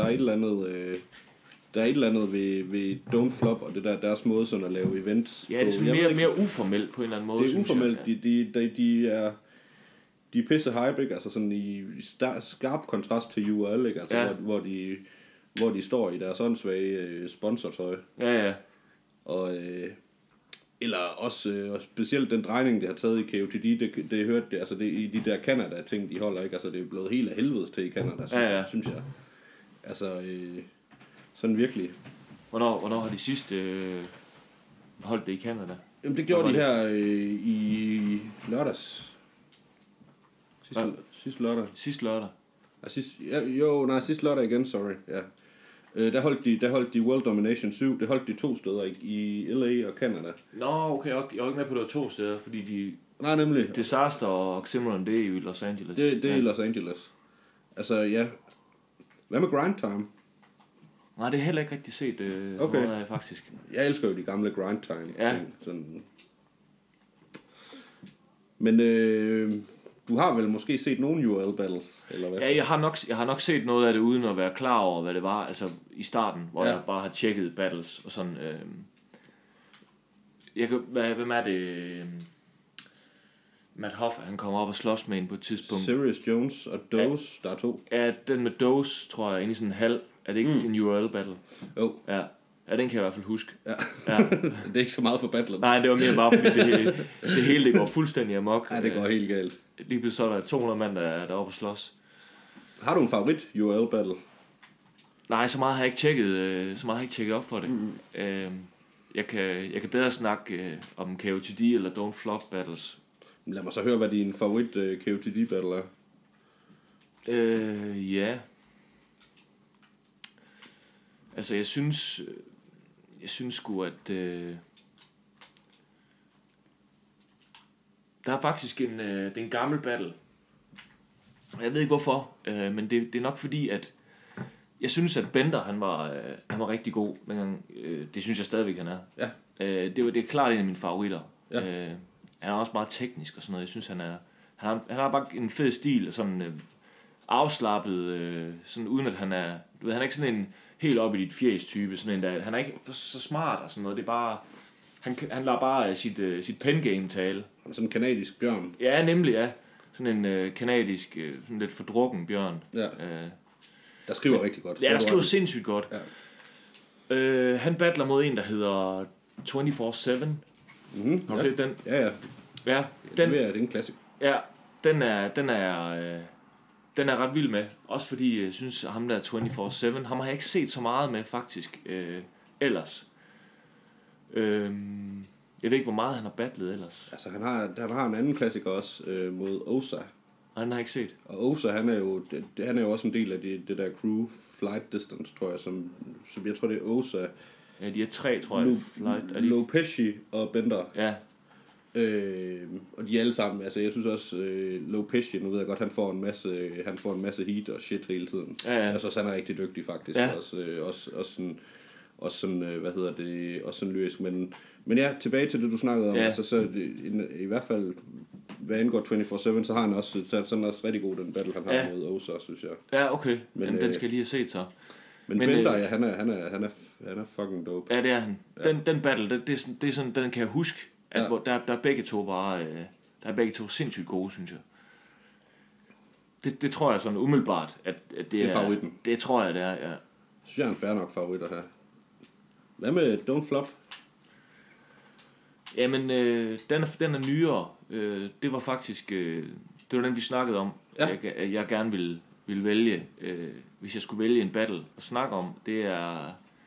A: andet, ved Don't Flop og det der deres måde sådan at lave events.
B: Ja, det er sådan mere uformelt på en eller anden måde.
A: Det er uformelt. Ja. De er pisse hype, ikke? Altså sådan i skarp kontrast til URL, ikke? Altså ja. hvor de står i deres åndssvage sponsortøj.
B: Ja.
A: Og eller også og specielt den drejning de har taget i KOTD, det hørte det, altså det i de der Canada ting de holder, ikke, altså det er blevet helt af helvedes til i Canada, synes jeg. Altså sådan virkelig.
B: Hvornår har de sidst holdt det i Canada?
A: Jamen det gjorde de her i lørdags. Sidste lørdag.
B: Sidste lørdag.
A: Sidste lørdag igen, sorry. Ja. Der holdt de World Domination 7. Det holdt de 2 steder i LA og Canada.
B: Nå, okay. Jeg var ikke med på, det var 2 steder, fordi de...
A: Nej, nemlig.
B: Disaster og Oxymoron, det er i Los Angeles.
A: Det er i Los Angeles. Altså, ja. Hvad med Grind Time?
B: Nej, det er heller ikke rigtig set
A: okay.
B: Noget af, faktisk.
A: Jeg elsker jo de gamle Grind Time.
B: Ja.
A: Sådan. Men du har vel måske set nogle URL battles, eller hvad?
B: Ja, jeg har nok set noget af det, uden at være klar over, hvad det var, altså i starten, hvor jeg bare har tjekket battles, og sådan, hvem er det, Matt Hoffa, han kommer op og slås med en på et tidspunkt.
A: Serious Jones og Dose, der er 2.
B: Ja, den med Dose, tror jeg, inde i sådan en halv, er det ikke en URL battle?
A: Jo.
B: Ja, den kan jeg i hvert fald huske.
A: Ja. Det er ikke så meget for battlen.
B: Nej, det var mere bare, fordi det hele det går fuldstændig amok.
A: Ja, det går helt galt.
B: Lige pludselig så er der 200 mand, der er oppe og slås.
A: Har du en favorit URL battle?
B: Nej, så meget har jeg ikke tjekket op for det. Jeg kan bedre snakke om KOTD eller Don't Flop Battles.
A: Lad mig så høre, hvad din favorit KOTD battle er.
B: Ja. Altså, jeg synes sgu, at der er faktisk det er en gammel battle. Jeg ved ikke hvorfor, men det er nok fordi, at jeg synes, at Bender, han var rigtig god. Men det synes jeg stadigvæk, han er.
A: Ja.
B: Det er klart en af mine favoritter.
A: Ja.
B: Han er også meget teknisk og sådan noget. Jeg synes, han har bare en fed stil, sådan afslappet, sådan uden at han er ikke sådan en helt op i dit fjæs type, sådan en der, han er ikke så smart og sådan noget. Det er bare han lader bare sit pen game tale.
A: Sådan en kanadisk bjørn.
B: Ja, nemlig, ja. Sådan en kanadisk, sådan lidt fordrukken bjørn.
A: Ja. Der skriver rigtig godt.
B: Ja, der skriver sindssygt godt. Ja. Han battler mod en, der hedder 24/7. Har du set den?
A: Ja.
B: Ja,
A: det er en klassik.
B: Ja, den er ret vild med. Også fordi jeg synes, at ham der 24/7, ham har jeg ikke set så meget med faktisk ellers. Jeg ved ikke, hvor meget han har battlet ellers.
A: Altså, han har en anden klassiker også mod Osa.
B: Og den har jeg ikke set.
A: Og Osa, han er jo også en del af det der crew Flight Distance, tror jeg, som jeg tror, det er Osa.
B: Ja, de er 3, tror jeg. Flight.
A: Lopesci og Bender.
B: Ja.
A: Og de alle sammen, altså jeg synes også Lopesci, nu ved jeg godt, han får en masse heat og shit hele tiden.
B: Ja.
A: Altså så han er rigtig dygtig faktisk.
B: Ja.
A: Også sådan også sådan lyrisk, men ja, tilbage til det du snakkede om. Ja. Altså så i hvert fald hvad angår 24/7, så har han også sådan også rigtig god den battle han har mod Osa, synes jeg.
B: Ja, okay. Men den skal jeg lige have set så.
A: Men Bender, ja, han er fucking dope.
B: Ja, det er han. Ja. Den battle, det er sådan, den kan jeg huske. At der er begge to bare der er begge to sindssygt gode, synes jeg. Det tror jeg sådan umiddelbart at det er
A: favoritten.
B: Det tror jeg det er, ja.
A: Synes jeg er en fair nok favorit at have. Hvad med Don't Flop?
B: Jamen den er nyere. Det var faktisk det var den vi snakkede om. Ja. Jeg gerne ville vælge hvis jeg skulle vælge en battle at snakke om. Det er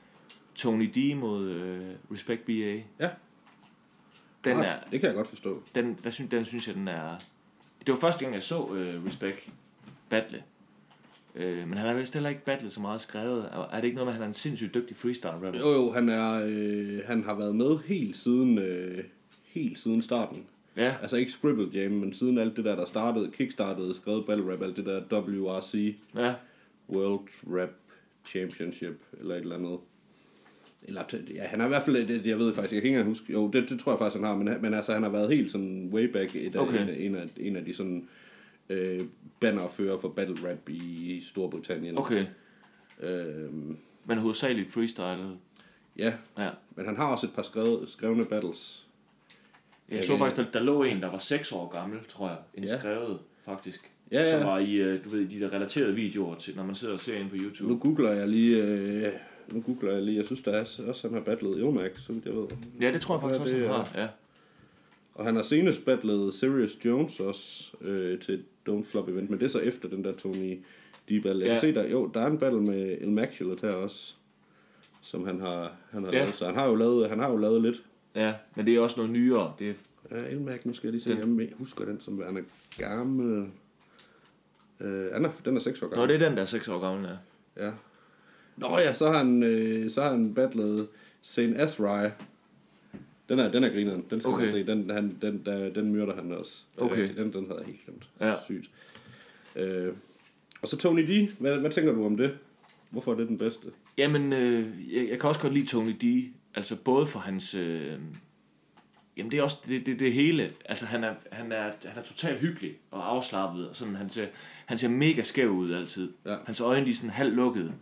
B: Tony D mod Respect BA.
A: Ja. Det kan jeg godt forstå.
B: Den synes jeg, den er... Det var første gang, jeg så Respect battle. Men han har vist heller ikke battlet så meget skrevet. Er det ikke noget med, at han er en sindssygt dygtig freestyle rapper?
A: Jo, han har været med helt siden starten.
B: Ja.
A: Altså ikke Scribble Jam, men siden alt det der startede, kickstartede, skrevet battle rap, alt det der WRC. Ja. World Rap Championship, eller et eller andet. Eller, ja, han har i hvert fald, jeg ved faktisk, jeg kan ikke engang huske, jo, det tror jeg faktisk, han har, men altså, han har været helt sådan way back, en af de sådan, bannerfører for battle rap i Storbritannien.
B: Okay. Men hovedsageligt freestyle.
A: Ja, men han har også et par skrevne battles.
B: Jeg så faktisk, der lå en, der var 6 år gammel, tror jeg, skrevet faktisk. Ja. Som var i, du ved, de der relaterede videoer til, når man sidder og ser ind på YouTube.
A: Nu googler jeg lige, jeg synes, der er også, han har battlet Ilmac, så vidt jeg ved.
B: Ja, det tror jeg faktisk også, han har, ja.
A: Og han har senest battlet Serious Jones også til Don't Flop event, men det er så efter den der Tony D-battle. Jeg kan se, der er en battle med Immaculate her også, som han har lavet, så han har jo lavet lidt.
B: Ja, men det er også noget nyere. Det er...
A: Ja, Ilmac, nu skal jeg lige se, jeg husker den, som han er gammel. Den er 6 år gammel.
B: Nå, det er den, der er 6 år gammel, ja.
A: Ja. Nå ja, så har han battlet Saint Azrai. Den er grineren. Den skal man se. Den myrder han også.
B: Okay.
A: Den havde jeg helt glemt.
B: Ja.
A: Sygt. Og så Tony D. Hvad tænker du om det? Hvorfor er det den bedste?
B: Jamen, jeg kan også godt lide Tony D. Altså både for hans... Jamen det er også det hele. Altså han er totalt hyggelig og afslappet. Og sådan, han ser mega skæv ud altid. Ja. Hans øjne de er sådan halvt lukkede.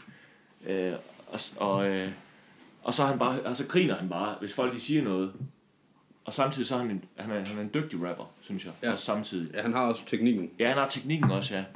B: Og så så griner han bare, hvis folk de siger noget. Og samtidig så er han er en dygtig rapper, synes jeg.
A: Ja.
B: Også samtidig.
A: Ja, han har også teknikken.
B: Ja, han har teknikken også, ja.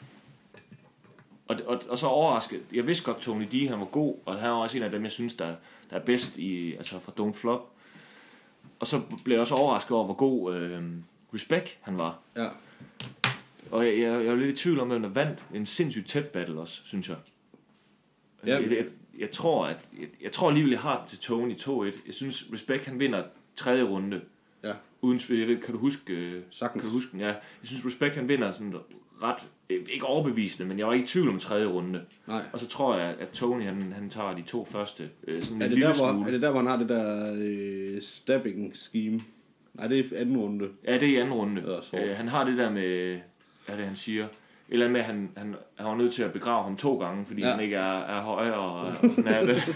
B: Og så overrasket. Jeg vidste godt, Tony D, han var god, og han var også en af dem, jeg synes, der er bedst i, altså fra Don't Flop. Og så blev jeg også overrasket over, hvor god Respect han var. Ja. Og jeg var lidt i tvivl om, hvem der vandt. En sindssygt tæt battle også, synes jeg. Ja. Jeg tror alligevel, jeg har den til Tony 2-1. Jeg synes, Respect han vinder 3. runde. Ja. Uden, kan du huske? Sagtens. Kan du huske den? Ja. Jeg synes, Respect han vinder sådan ret, ikke overbevisende, men jeg var ikke i tvivl om 3. runde. Nej. Og så tror jeg, at Tony han tager de 2 første. Sådan
A: er, det der, hvor han har det der stabbing scheme? Nej, det er 2. runde.
B: Ja, det er i 2. runde. Han har det der med, hvad det han siger, eller med, at han var nødt til at begrave ham 2 gange, fordi han ikke er højere og sådan er det.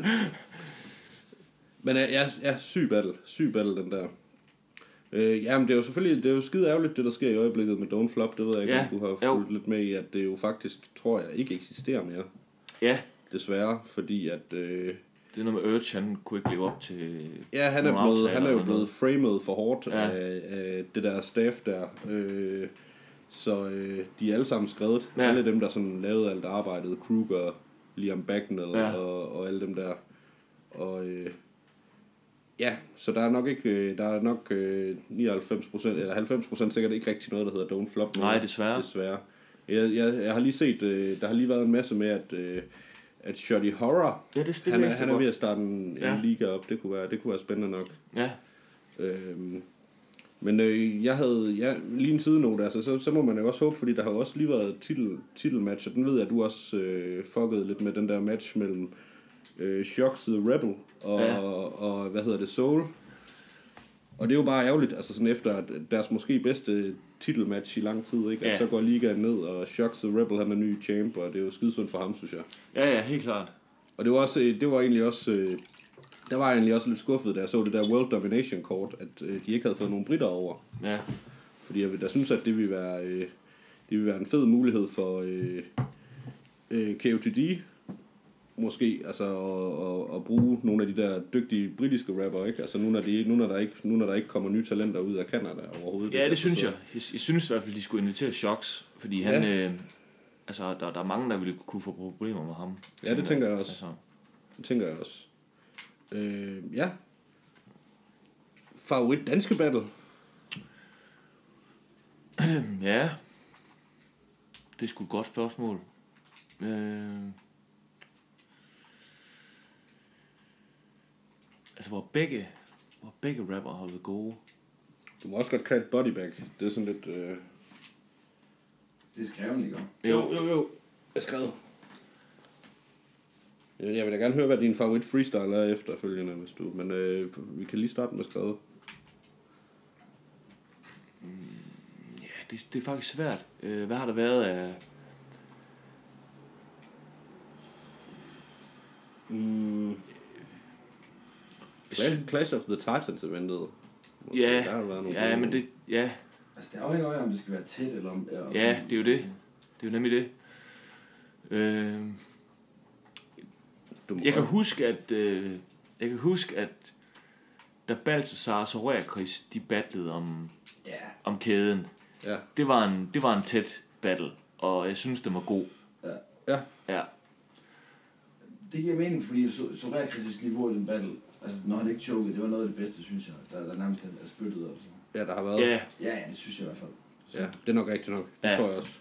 A: Men syg battle den der. Jamen det er jo selvfølgelig, det er jo skide ærgerligt det der sker i øjeblikket med Don't Flop. Det ved jeg ikke, om du har fulgt lidt med i, at det jo faktisk, tror jeg, ikke eksisterer mere.
B: Ja.
A: Desværre, fordi at... det
B: er noget med Urge, han kunne ikke leve op til...
A: Ja, han er jo blevet framed for hårdt af det der staff der. Så de er alle sammen skrevet. Ja. Alle dem, der sådan lavede alt arbejdet. Kruger, Liam Bagnell og alle dem der. Og... ja, så der er nok 99% eller 90% sikkert ikke rigtig noget, der hedder Don't Flop.
B: Nej, desværre.
A: Jeg har lige set, der har lige været en masse med, at Shotty Horror, han er ved at starte en liga op. Det kunne være spændende nok. Ja. Men jeg havde lige en sidenote, altså, så må man jo også håbe, fordi der har jo også lige været titelmatch, og den ved jeg, at du også fuckede lidt med den der match mellem Shocks The Rebel og hvad hedder det, Soul. Og det er jo bare ærgerligt, altså sådan efter deres måske bedste titelmatch i lang tid, ikke? Ja. Så går ligaen ned, og Shocks The Rebel, han er ny champ, og det er jo skidesundt for ham, synes jeg.
B: Ja, helt klart.
A: Og der var jeg egentlig også lidt skuffet, da jeg så det der World Domination kort, at de ikke havde fået nogen britter over. Ja. Fordi jeg synes, at det ville være en fed mulighed for KOTD, måske, altså at bruge nogle af de der dygtige britiske rapper, ikke? Altså nu når der ikke kommer nye talenter ud af Canada overhovedet.
B: Ja, det synes jeg. Jeg synes i hvert fald, de skulle invitere Shocks, fordi han, altså der er mange, der ville kunne få problemer med ham.
A: Ja, det tænker jeg også. Altså. Det tænker jeg også. Ja. Favorit danske battle?
B: Ja. Det er sgu et godt spørgsmål. Altså, hvor begge rapper har været gode.
A: Du må også godt kalde et bodybag. Det er sådan lidt...
C: Det er skrevet, ikke?
A: Jo. Jeg skrevet. Jeg vil da gerne høre, hvad din favorit freestyle er efterfølgende, hvis du... Men vi kan lige starte med skrevet.
B: Ja, det er faktisk svært. Hvad har der været af...
A: Clash of the Titans eventet.
B: Ja,
A: der har været nogle
B: ja, men det... Ja.
C: Altså, det afhænger af, om det skal være tæt, eller om...
B: Ja, det er jo det. Det er jo nemlig det. Jeg kan huske, at da Balthazar og Soraya-Chris, de battlede om kæden.
A: Ja.
B: Det var en tæt battle, og jeg synes, den var god. Ja.
C: Det giver mening, fordi Soraya-Chris' niveau i den battle, altså når han ikke chokede, det var noget af det bedste, synes jeg, der nærmest er spyttet og sådan.
A: Ja, der har været.
C: Ja, det synes jeg i hvert fald. Så.
A: Ja, det er nok rigtigt nok. Det tror jeg også.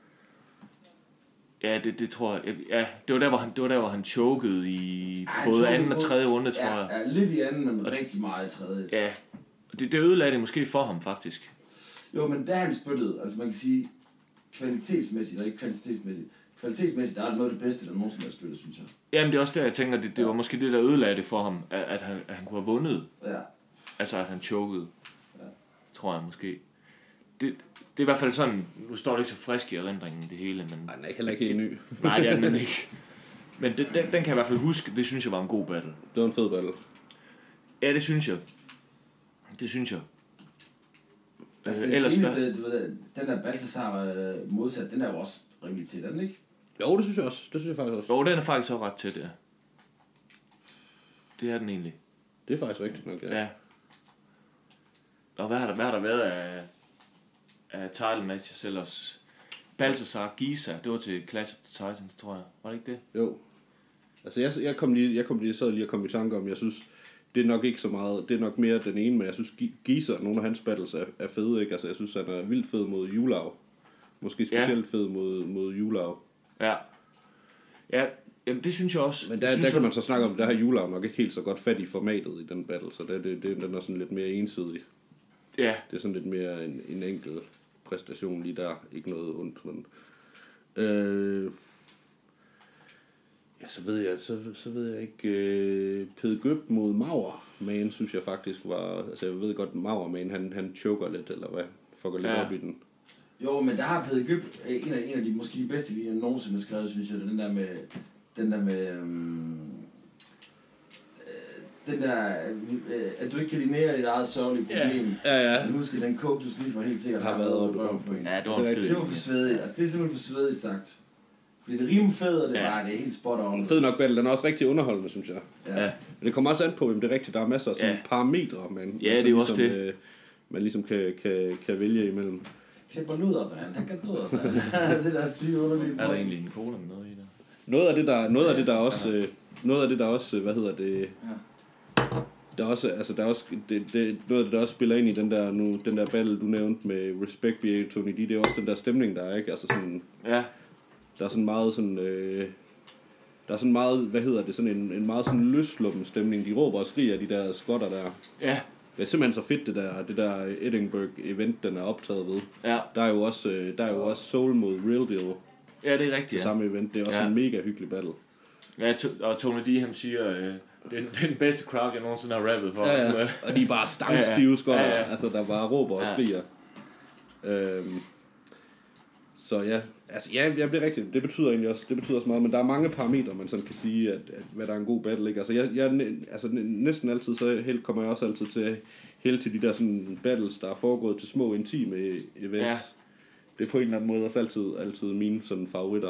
B: Ja, det tror jeg. Ja, det var der, hvor han chokede i både anden og tredje runde, tror jeg.
C: Ja, lidt i anden, men rigtig meget i tredje.
B: Ja, det ødelagde det måske for ham, faktisk.
C: Jo, men da han spyttede, altså man kan sige, kvalitetsmæssigt og ikke kvantitetsmæssigt. Kvalitetsmæssigt, der er det noget af det bedste, der nogensinde har spillet, synes jeg.
B: Jamen, det er også der, jeg tænker, det var måske det, der ødelagde det for ham, at han kunne have vundet.
C: Ja.
B: Altså, at han chokede. Ja. Tror jeg måske. Det er i hvert fald sådan, nu står det ikke så frisk i erindringen, det hele, men...
A: Nej, den er heller ikke helt ny.
B: Nej, det er den ikke. Men den kan jeg i hvert fald huske, det synes jeg var en god battle.
A: Det var en fed battle.
B: Ja, det synes jeg.
C: Altså, den seneste, den der Balthazar modsat, den er jo også rimelig tæt, er den ikke?
A: Jo, det synes jeg også. Det synes jeg faktisk også.
B: Jo, den er faktisk også ret tæt, ja. Det er den egentlig.
A: Det er faktisk rigtigt nok, ja.
B: Og hvad har der været af title matches ellers? Balthazar, Giza, det var til Clash of the Titans, tror jeg. Var det ikke det?
A: Jo. Altså, jeg sad lige og kom i tanke om, jeg synes, det er nok ikke så meget, det er nok mere den ene, men jeg synes, Giza, nogle af hans battles er fede, ikke? Altså, jeg synes, han er vildt fed mod Julau. Måske specielt fed mod Julau.
B: Ja. Ja, jamen, det synes jeg også.
A: Men der kan man så snakke om, der har Julau nok ikke helt så godt fat i formatet i den battle, så den er sådan lidt mere ensidig.
B: Ja. Det
A: er sådan lidt mere en enkel præstation lige der. Ikke noget ondt, men... ja, så ved jeg ikke... Pede Gøb mod Mauer Man, synes jeg faktisk var... Altså, jeg ved godt, Mauer Man, han choker lidt, eller hvad? Fucker lidt op i den.
C: Jo, men der har Pede Gøb en af de måske de bedste linjer nogensinde skrevet, synes jeg. Den der med at du ikke kan linere dit eget sørgelige problem.
A: Ja.
C: Men husk, at den coke, du sniffer helt sikkert har været over røven på en.
B: Ja, det var
C: for svedigt. Altså, det er simpelthen for svedigt sagt. Fordi det rimer fedt, og det er helt spot on.
A: Fed nok battle, den er også rigtig underholdende, synes jeg. Ja. Men det kommer også an på, om det er rigtigt. Der er masser af sådan parametre, man
B: det er også det.
A: Man ligesom kan vælge imellem.
C: Klipper luder, man. Han kan luder, man. Det der syge underlige.
B: Er der egentlig en cola med noget i der?
A: Noget af det der også, hvad hedder det? Der er også, altså der er også noget af det der også spiller ind i den der battle du nævnte med Respect B.A. Tony D. Det er også den der stemning der er, ikke? Altså sådan. Ja. Der er sådan meget sådan der er sådan meget, hvad hedder det, sådan en meget sådan løsluppen stemning. De råber og skriger, de der skotter der.
B: Ja.
A: Det er simpelthen så fedt det der Edinburgh event den er optaget ved. Ja. Der er jo også Soul mod Real Deal.
B: Ja, det er rigtigt.
A: Det samme event. Det er også en mega hyggelig battle.
B: Ja, og Tony D han siger det er den bedste crowd jeg nogensinde har rappet for.
A: Ja. Og de er bare stangstive skotter. Altså der bare råber og skriger. Så ja, altså jeg bliver rigtigt. Det betyder egentlig også meget, men der er mange parametre man sådan kan sige at hvad der er en god battle, ikke? Altså jeg næsten altid så kommer jeg også altid til helt til de der sådan battles der er foregået til små intime events. Ja. Det er på en eller anden måde også altid mine sådan favoritter.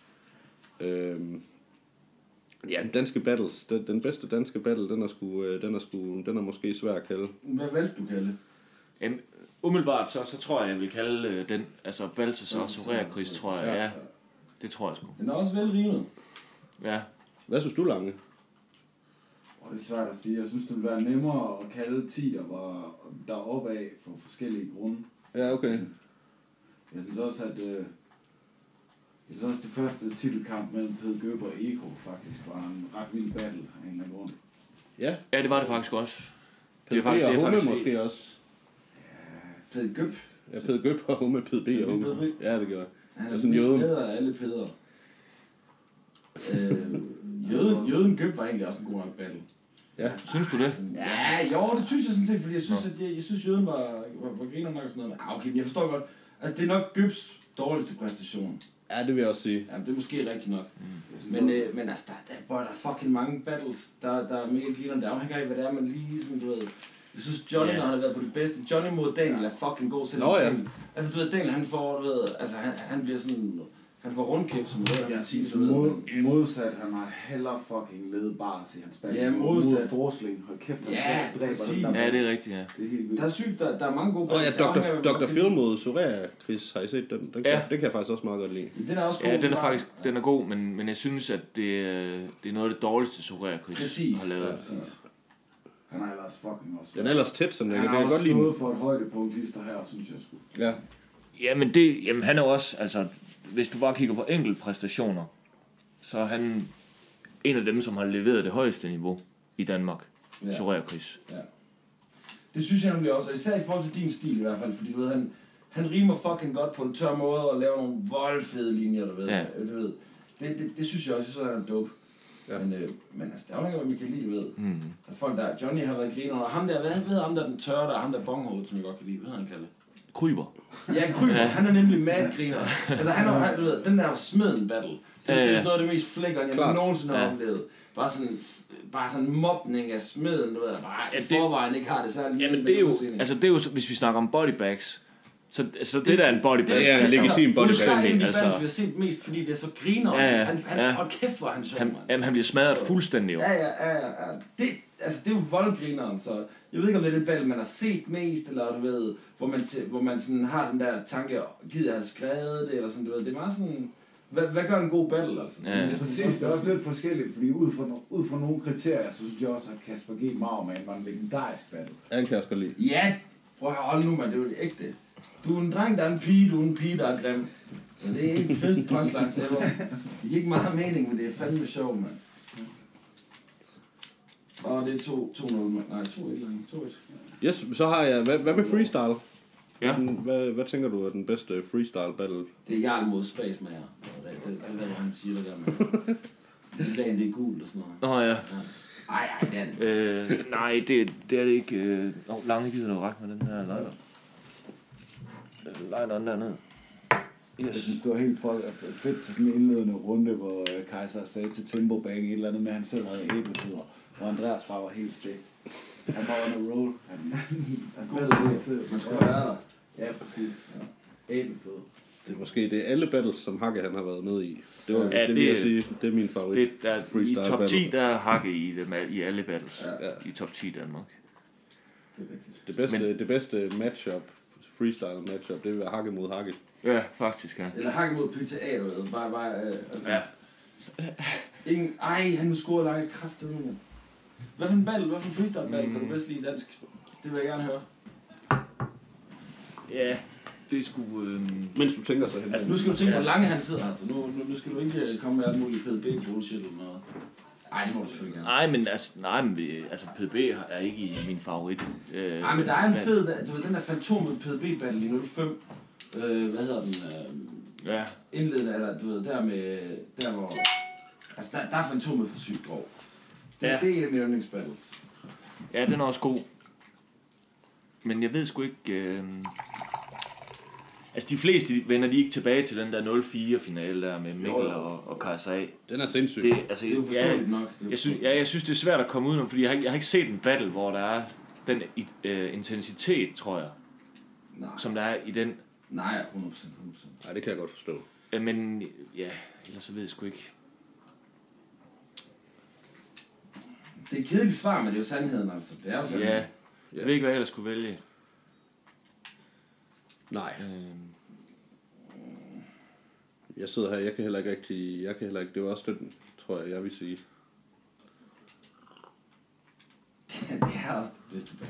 A: Ja, danske battles. Den bedste danske battle, den er måske svær at kalde.
C: Hvad valgte du kalde?
B: Umiddelbart så tror jeg vil kalde den, altså Balthazar og Soraya-Chris, tror jeg. Ja. Det tror jeg sgu.
C: Den er også velrimet.
B: Ja.
A: Hvad synes du, Lange?
C: Det er svært at sige. Jeg synes, det ville være nemmere at kalde 10, der er opad for forskellige grunde.
A: Ja, okay.
C: Jeg synes også, at det første titelkamp mellem Pede Gøb og Eko faktisk var en ret vild battle af en eller anden grund.
A: Ja.
B: Ja, det var det faktisk også.
A: PDB og Humme måske også.
C: Ja, Peder Gøb.
A: Ja, Peder Gøb og Humme, PDB og Humme. Ja, det gør jeg.
C: Han er sådan jøden. Peder af alle Peder. Jøden Gøb var egentlig også en god nok battle.
B: Ja. Synes du det?
C: Ja, jo, det synes jeg sådan set, fordi jeg synes jøden var griner nok og sådan noget. Okay, men jeg forstår godt. Altså, det er nok Gøbs dårligste præstation.
A: Ja, det vil jeg også sige.
C: Ja, det er måske rigtigt nok. Men altså, der er fucking mange battles, der er mega griner. Der afhænger af, hvad det er, man lige sådan, du ved... Jeg synes, Johnny, når han har været på det bedste... Johnny mod Daniel er fucking god selv. Altså, du ved, Daniel, han får, du ved... Altså, han bliver sådan... Han får rundkæp, som det man siger.
D: Modsat, han har heller fucking ledet bare til hans bag.
C: Ja, modsat.
D: Forsling. Hold kæft,
C: han
D: dræber
C: den
B: der. Ja, det er rigtigt, ja.
D: Det er helt vildt.
C: Der er sygt, der er mange gode
A: battles. Ja, Dr. Phil mod Soraya, Chris, har I set den? Det kan jeg faktisk også meget godt lide.
C: Den er også god.
B: Ja, den er faktisk den er god, men jeg synes, at det er noget af det dårligste, Soraya Chris har lavet. Ja.
D: Han er ellers fucking også.
A: Den er ellers tæt, som det
D: kan
A: jeg godt lide.
D: Han har også for et højdepunkt lister her, synes jeg sgu.
A: Ja.
B: Jamen han er også, altså, hvis du bare kigger på enkelte præstationer, så er han en af dem, som har leveret det højeste niveau i Danmark. Ja. Soraya Chris. Ja.
C: Det synes jeg nemlig også, og især i forhold til din stil i hvert fald, fordi du ved, han rimer fucking godt på en tør måde og laver nogle voldfede linjer, du ved. Ja. Du ved. Det synes jeg også, jeg synes, han er dope. Ja. Men altså, det er jo ikke, hvad man kan lide, ved. Der er folk der, Johnny har været griner, og ham der, hvad ved ham der den tørre, der er ham der bonghovedet, som jeg godt kan lide, hvad han kalder det?
B: Kryber.
C: Ja, Kryber. Ja. Han er nemlig mad griner. Altså, han du ved, den der smeden battle, det er noget af det mest flækkerne, jeg nogensinde har oplevet. Bare sådan mobning af smeden, du ved, der bare i forvejen ikke har det særligt.
B: Jamen det er jo, hvis vi snakker om bodybags, så det der er en bodybag. Det er en legitim bodybag.
C: Det er en af de bands, vi har set mest, fordi det er så griner. Hold kæft, hvor han sjov, mand.
B: Han bliver smadret fuldstændig jo.
C: Ja. Det er jo voldgrineren, så jeg ved ikke, om det er den battle, man har set mest, eller du ved, hvor man sådan har den der tanke, gider have skrevet det, eller sådan, du ved, det er meget sådan... Hvad gør en god battle, altså?
D: Ja. Det er også lidt forskelligt, fordi ud fra nogle kriterier, så synes jeg også, at Kasper G. Marman var en legendarisk battle.
A: Ja, det kan jeg også godt lide.
C: Ja, prøv at holde nu, man, det er jo det ægte. Du er en dreng, der er en pige, du er en pige, der er grim. Og det er ikke den fedeste punchline ever. Det er ikke meget mening, men det er fandme sjovt, mand. Og det er 2-0, mand. Nej, 2-1.
A: Yes, så har jeg... Hvad med freestyle? Ja. Hvad tænker du er den bedste freestyle battle?
C: Det er Jarl mod Spasmager. Det er hvad han siger, der med. Lagen, det er gult og sådan noget.
B: Nå ja.
C: Ej, det er
B: det. Nej, det er det ikke. Lange gider du række med den her lejder. Lejder den dernede.
D: Yes. Jeg synes, det var helt fedt til sådan en indledende runde, hvor Kaiser sagde til Timbo Bang et eller andet med, at han selv havde æblefødder, og Andreas bare var helt stik. Han var on a roll.
C: Man skulle være der.
D: Ja, præcis. Ja. Æblefødder.
A: Det er måske det alle battles, som Hakke han har været med i. Det vil jeg sige, det er min favorit.
B: I top 10, der er Hakke i alle battles. Ja. I top 10 Danmark.
A: Det er rigtigt. Det bedste matchup, freestyle matchup, det vil være Hakke mod Hakke.
B: Ja, faktisk, ja.
C: Eller Hakke mod PTA, du ved. Bare altså. Ja. Han scorede langt kraftigt nu. Hvad for en battle, hvad for en freestyle battle kan du bedst lide dansk? Det vil jeg gerne høre.
B: Ja, det er sgu...
A: Mens du tænker så hen.
C: Altså nu skal du tænke, hvor lange han sidder, altså. Nu skal du ikke komme med alt muligt PDB bullshit eller noget. Ej, det må du selvfølgelig gerne.
B: Nej, men PDB er ikke i min favorit.
C: Nej, men der er en fed, du ved, den der Fantomet PDB battle i 05. Hvad hedder den?
B: Ja.
C: Indledende, eller du ved, der hvor... Altså, der er Fantomet for sygt grov. Det er en af mine yndlingsbattles.
B: Ja, den er også god. Men jeg ved sgu ikke... Altså, de fleste vender de ikke tilbage til den der 0-4-finale der med Mikkel og Kaiser A.
A: Den er sindssyg.
C: Det er jo forståeligt nok.
B: Jeg synes, det er svært at komme udenom, fordi jeg har ikke set en battle, hvor der er den intensitet, tror jeg. Nej. Som der er i den...
C: Nej, 100%.
A: Nej, det kan jeg godt forstå.
B: Men ja, ellers så ved jeg sgu ikke...
C: Det er et kedeligt svar, men det er jo sandheden, altså. Det er jo sådan.
B: Ja, jeg ved ikke, hvad jeg ellers skulle vælge.
A: Nej. Jeg sidder her, jeg kan heller ikke, det var også den, tror jeg vil sige.
C: Ja, det er også det bedste battle.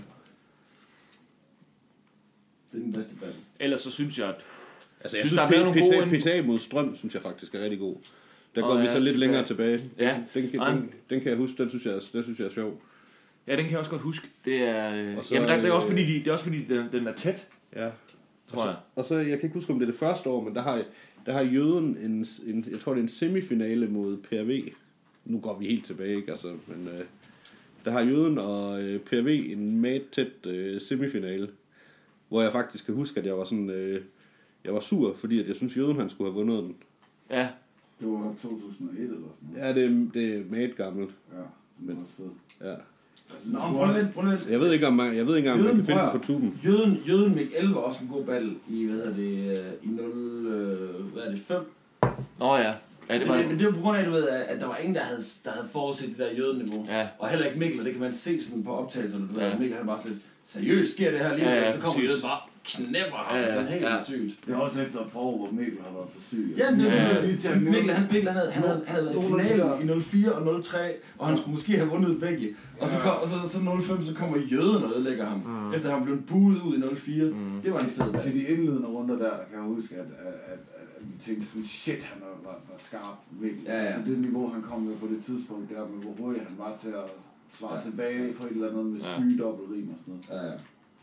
C: Det er den bedste battle.
B: Ellers så synes jeg, at...
A: Altså, jeg synes, PTA mod Strøm, synes jeg faktisk er rigtig god. Der går vi så lidt længere tilbage.
B: Ja.
A: Den kan jeg huske, den synes jeg er sjov.
B: Ja, den kan jeg også godt huske. Det er, jamen, det er også fordi, den er tæt.
A: Ja.
B: Tror jeg.
A: Og så, jeg kan ikke huske, om det er det første år, men der har Jøden jeg tror, det er en semifinale mod PRV. Nu går vi helt tilbage, ikke? Altså, men der har Jøden og PRV en meget tæt semifinale, hvor jeg faktisk kan huske, at jeg var sådan, jeg var sur, fordi at jeg synes, Jøden han skulle have vundet den.
B: Ja.
D: Det var 2001 eller sådan noget.
A: Ja, det er meget gammelt.
D: Ja, det er også fedt.
A: Ja.
C: Nå, prøv at
A: Jeg ved ikke, om man kan finde den på tuben.
C: Jøden Mik 11 var også en god battle i, i 05.
B: Nå ja. Ja, det var...
C: Men det var på grund af, du ved, at der var ingen, der havde forudset det der Jøden-niveau. Ja. Og heller ikke Mikkel, og det kan man se sådan på optagelserne. Du ved, Mikkel han bare sådan lidt, seriøst sker det her lige, ja, så kommer Jøden bare knæpper ham, sådan helt sygt.
D: Det er også efter et par år, hvor Mikkel har været for syg.
C: Jamen, Mikkel han havde været i finalen i 04 og 03, og han skulle måske have vundet begge. Og så 05, så kommer Jøden og ødelægger ham, efter han blev buet ud i 04. Det var en fed battle.
D: Til de indledende runder der, kan jeg huske, at vi tænkte sådan, shit, han var skarp, Mikkel. Ja. Altså det niveau, han kom med på det tidspunkt der, med hvor hurtigt han var til at svare tilbage på et eller andet med syge dobbeltrim og sådan noget.
C: Ja.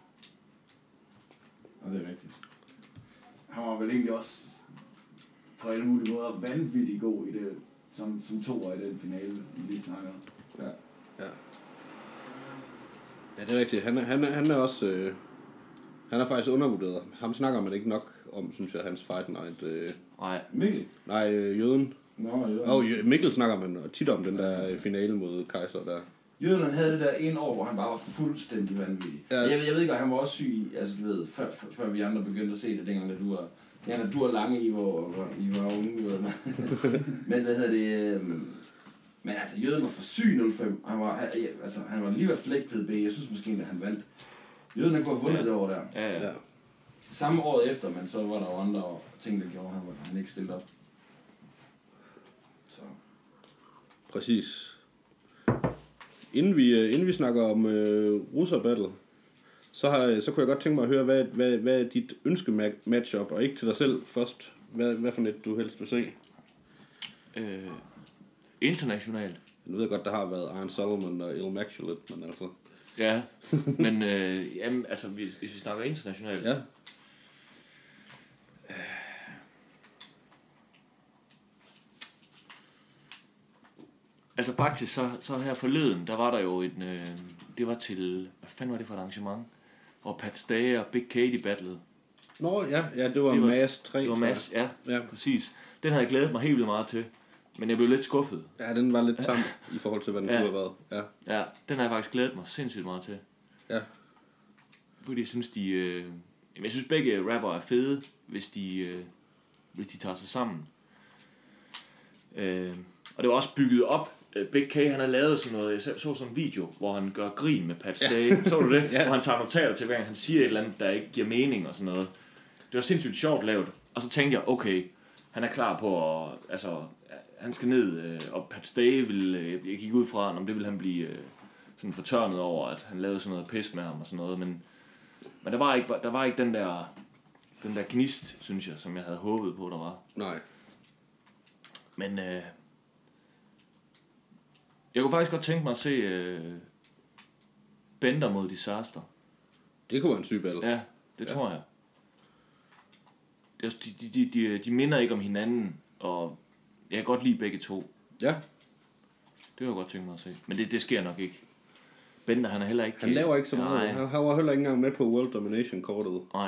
C: Og det er rigtigt.
D: Han var vel egentlig også på alle mulige måder vanvittigt god i det, som toer i den finale, vi lige snakker om.
A: Ja, det er rigtigt. Han er også... han er faktisk undervurderet. Ham snakker man ikke nok om, synes jeg, hans Fight Night.
B: Nej.
C: Mikkel?
A: Nej, Jøden.
C: Nå, Jøden.
A: Mikkel snakker man tit om den der finale mod Kaiser der.
C: Jøden havde det der en år, hvor han bare var fuldstændig vanvittig. Ja. Jeg ved ikke, at han var også syg, altså du ved, før vi andre begyndte at se det, dengang da du var lange i, hvor I var unge. Men hvad hedder det... Men altså, Jøden var for syg 05. Han var lige ved flæk PDB. Jeg synes måske, at han vandt. Jøden han kunne have vundet det år der.
B: Ja.
C: Samme året efter, men så var der jo andre ting, der gjorde, han ikke stillede op. Så.
A: Præcis. Inden vi snakker om Russer Battle, så kunne jeg godt tænke mig at høre, hvad er dit ønske matchup, og ikke til dig selv først. Hvad for net du helst vil se?
B: Internationalt.
A: Jeg ved godt, der har været Iron Solomon og Immaculate, men altså...
B: Ja, men jamen, altså, hvis vi snakker internationalt...
A: Ja.
B: Altså faktisk, så her forleden, der var der jo det var til... Hvad fanden var det for et arrangement? Hvor Pat Stay og Big Katie battlede.
A: Nå, ja, det var Mass 3.
B: Det var Mass, ja, præcis. Den havde jeg glædet mig helt vildt meget til. Men jeg blev lidt skuffet.
A: Ja, den var lidt tam i forhold til, hvad den kunne have været.
B: Ja, den har jeg faktisk glædet mig sindssygt meget til.
A: Ja.
B: Fordi jeg synes, jeg synes begge rapper er fede, hvis de tager sig sammen. Og det var også bygget op. Big K, han har lavet sådan noget, jeg så sådan en video, hvor han gør grin med Pat Stay. Ja. Så du det? Ja. Hvor han tager notater til, hver gang han siger et eller andet, der ikke giver mening og sådan noget. Det var sindssygt sjovt lavet. Og så tænkte jeg, okay, han er klar på at, altså, han skal ned, og Pat Stay jeg gik ud fra, om det ville han blive sådan fortørnet over, at han lavede sådan noget pis med ham og sådan noget, men der var ikke den der gnist, synes jeg, som jeg havde håbet på, der var.
A: Nej.
B: Men jeg kunne faktisk godt tænke mig at se Bender mod Disaster.
A: Det kunne være en syg battle.
B: Ja, det tror jeg. De minder ikke om hinanden, og jeg kan godt lide begge to.
A: Ja.
B: Det kunne jeg godt tænke mig at se. Men det sker nok ikke. Bender, han er heller ikke...
A: Han laver ikke så meget. Han var heller ikke engang med på World Domination-kortet.
B: Nej.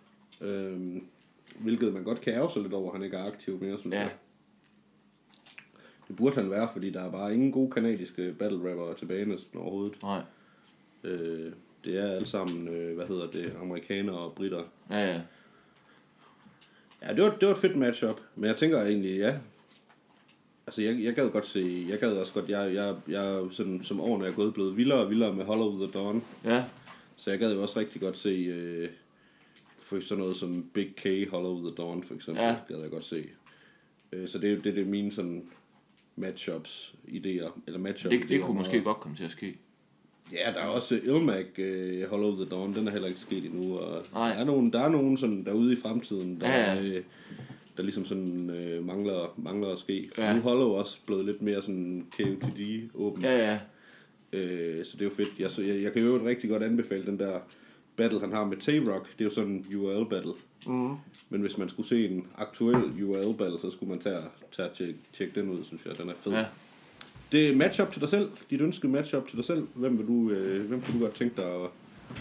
A: Hvilket man godt kan ærge sig lidt over, han ikke er aktiv mere, synes jeg. Det burde han være, fordi der er bare ingen gode kanadiske battle rapper tilbage næsten overhovedet.
B: Nej.
A: Det er alle sammen, amerikanere og britter.
B: Ja.
A: Ja, det var et fedt matchup, men jeg tænker egentlig, ja. Altså, jeg gad også godt, jeg sådan, som årene er gået, blevet vildere og vildere med Hollow the Dawn.
B: Ja.
A: Så jeg gad jo også rigtig godt se, for sådan noget som Big K, Hollow the Dawn for eksempel, gad jeg godt se. Så det er mine sådan matchups idéer, eller matchup.
B: Det kunne måske godt komme til at ske.
A: Ja, der er også Ilmac, Hollow the Dawn, den er heller ikke sket endnu, og der er nogen sådan derude i fremtiden, der ligesom sådan mangler at ske. Ja. Nu er Hollow også blevet lidt mere sådan KOTD åben.
B: Ja.
A: Så det er jo fedt. Jeg kan jo rigtig godt anbefale den der battle, han har med Tay-Rock. Det er jo sådan en URL battle. Men hvis man skulle se en aktuel URL battle, så skulle man tage og tjekke den ud, synes jeg. Den er fed. Ja. Det er matchup til dig selv. Dit ønske matchup til dig selv. Hvem kunne du godt tænke dig at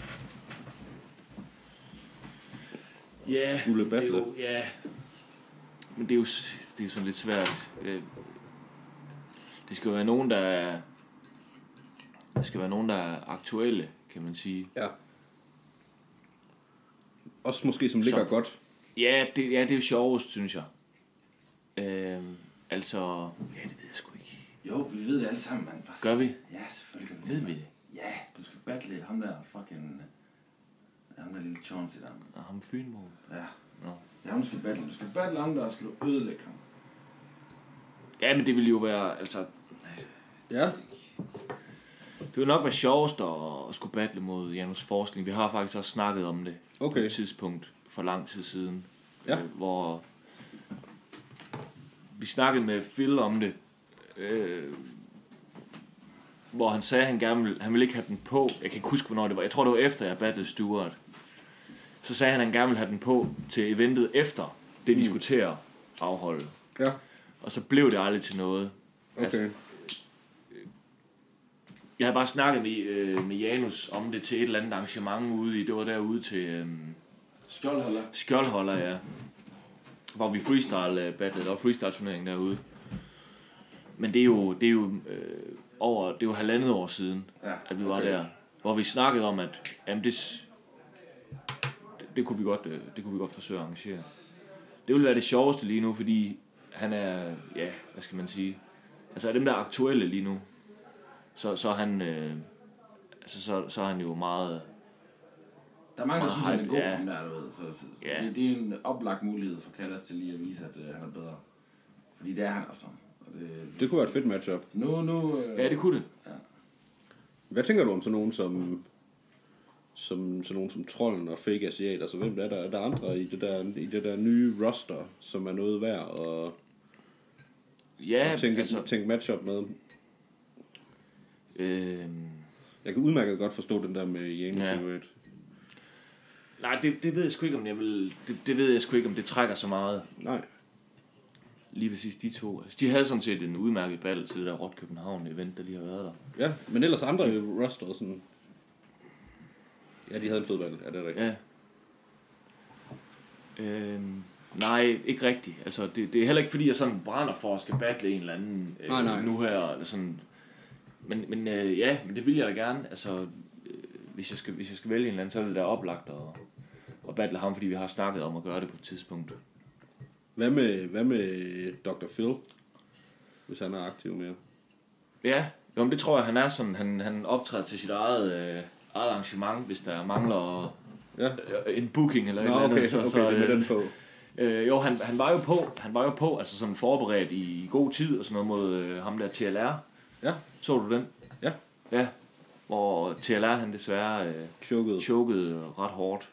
A: skulle battle?
B: Men det er jo sådan lidt svært. Det skal jo være nogen, der er aktuelle, kan man sige. Ja.
A: Også måske som ligger godt.
B: Ja, det er jo sjovest, synes jeg. Altså, det ved jeg sgu ikke.
C: Jo, vi ved det alle sammen, mand.
B: Gør vi?
C: Ja, selvfølgelig
B: ved vi det.
C: Ja, du skal battle ham der fucking... Ham der lille Chauncey der.
B: Og ham Fynbo.
C: Ja. Nå. Ja, ham du skal battle. Du skal battle ham der, og skal du ødelægge ham.
B: Ja, men det vil jo være, altså...
A: Ja.
B: Det vil nok være sjovest at skulle battle mod Janus Forskning. Vi har faktisk også snakket om det på et tidspunkt for lang tid siden. Ja. Hvor vi snakkede med Phil om det. Hvor han sagde, at han ville ikke have den på. Jeg kan ikke huske, hvornår det var. Jeg tror, det var efter, jeg battlede Stuart. Så sagde han, at han gerne ville have den på til eventet efter det, de skulle til at afholde. Ja. Og så blev det aldrig til noget.
A: Okay. Altså,
B: jeg havde bare snakket med Janus om det til et eller andet arrangement ude i. Det var derude til... Skjoldholder, ja. Hvor vi freestyle battlede. Der var freestyle turnering derude. Men det er jo 1,5 år siden, at vi var der. Hvor vi snakkede om, at jamen det kunne vi godt forsøge at arrangere. Det ville være det sjoveste lige nu, fordi han er, hvad skal man sige, altså af dem der aktuelle lige nu, så er han, så er han jo meget.
C: Der er mange, der synes, han er god, ham der, du ved. Så det er en oplagt mulighed for Callas til lige at vise, at han er bedre. Fordi det er han altså.
A: Det kunne være et fedt matchup.
B: Ja, det kunne det. Ja.
A: Hvad tænker du om sådan nogen som Trolden og Fake Asiat? Altså hvem er der andre i det der nye roster, som er noget værd at tænke matchup med? Jeg kan udmærket godt forstå den der med Janus.
B: Nej, det ved jeg sgu ikke om det ved jeg sgu ikke om det trækker så meget.
A: Nej.
B: Lige præcis de to. Altså, de havde sådan set en udmærket battle til det der Rot København event, der lige har været der.
A: Ja, men ellers andre roster sådan. Ja, de havde en fed battle, det er rigtigt.
B: Ja. Nej, ikke rigtigt. Altså, det er heller ikke fordi jeg sådan brænder for at skal battle en eller anden nu her eller sådan. Men det vil jeg da gerne. Altså, hvis jeg skal vælge en eller anden, så er det da oplagt at battle ham, fordi vi har snakket om at gøre det på et tidspunkt.
A: Hvad med Dr. Phil, hvis han er aktiv mere?
B: Ja, jo, men det tror jeg, han er sådan. Han optræder til sit eget arrangement, hvis der mangler en booking eller et eller andet. Så
A: det er den på.
B: Jo, han var jo på, altså sådan forberedt i god tid og sådan noget mod ham der TLR. Ja. Så du den?
A: Ja.
B: Ja, hvor TLR han desværre chokede ret hårdt.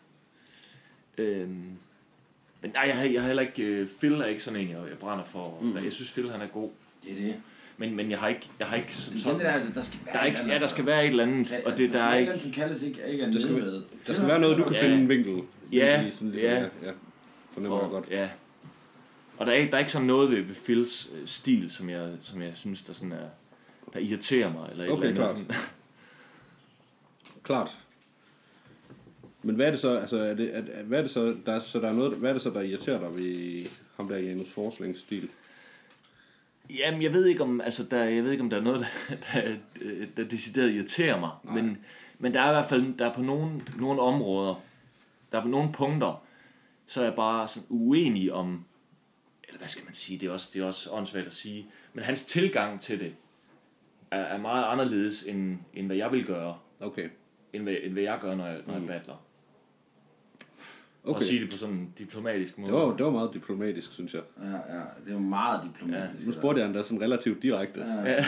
B: Men nej, jeg har heller ikke... Phil er ikke sådan en, jeg brænder for. Jeg synes, Phil han er god.
C: Det er det.
B: Men jeg har ikke
C: sådan...
B: Der skal være et eller andet. Og det der er ikke...
C: som kaldes ikke er nede med.
A: Der skal være noget, du kan finde en vinkel.
B: Ja.
A: Fornemmer jeg godt.
B: Ja. Og der er ikke sådan noget ved Phils stil, som jeg synes, der sådan er... Der irriterer mig, eller et eller andet.
A: Klart.
B: Sådan.
A: Klart. Men hvad er det så, altså, hvad er det så, hvad er det så, der irriterer dig ved ham der Janus Forslings stil?
B: Jamen, jeg ved ikke om der er noget, der decideret irriterer mig. Men der er i hvert fald, der er på nogle områder, der er på nogle punkter, så er jeg bare sådan uenig om, eller hvad skal man sige, det er også åndssvagt at sige, men hans tilgang til det er meget anderledes, end hvad jeg vil gøre.
A: Okay.
B: End hvad jeg gør, når jeg battler. Okay. Og sige det på sådan en diplomatisk måde.
A: Det var meget diplomatisk, synes jeg.
C: Ja, det var meget diplomatisk.
A: Ja. Nu spurgte jeg han da sådan relativt direkte.
C: Ja.
A: den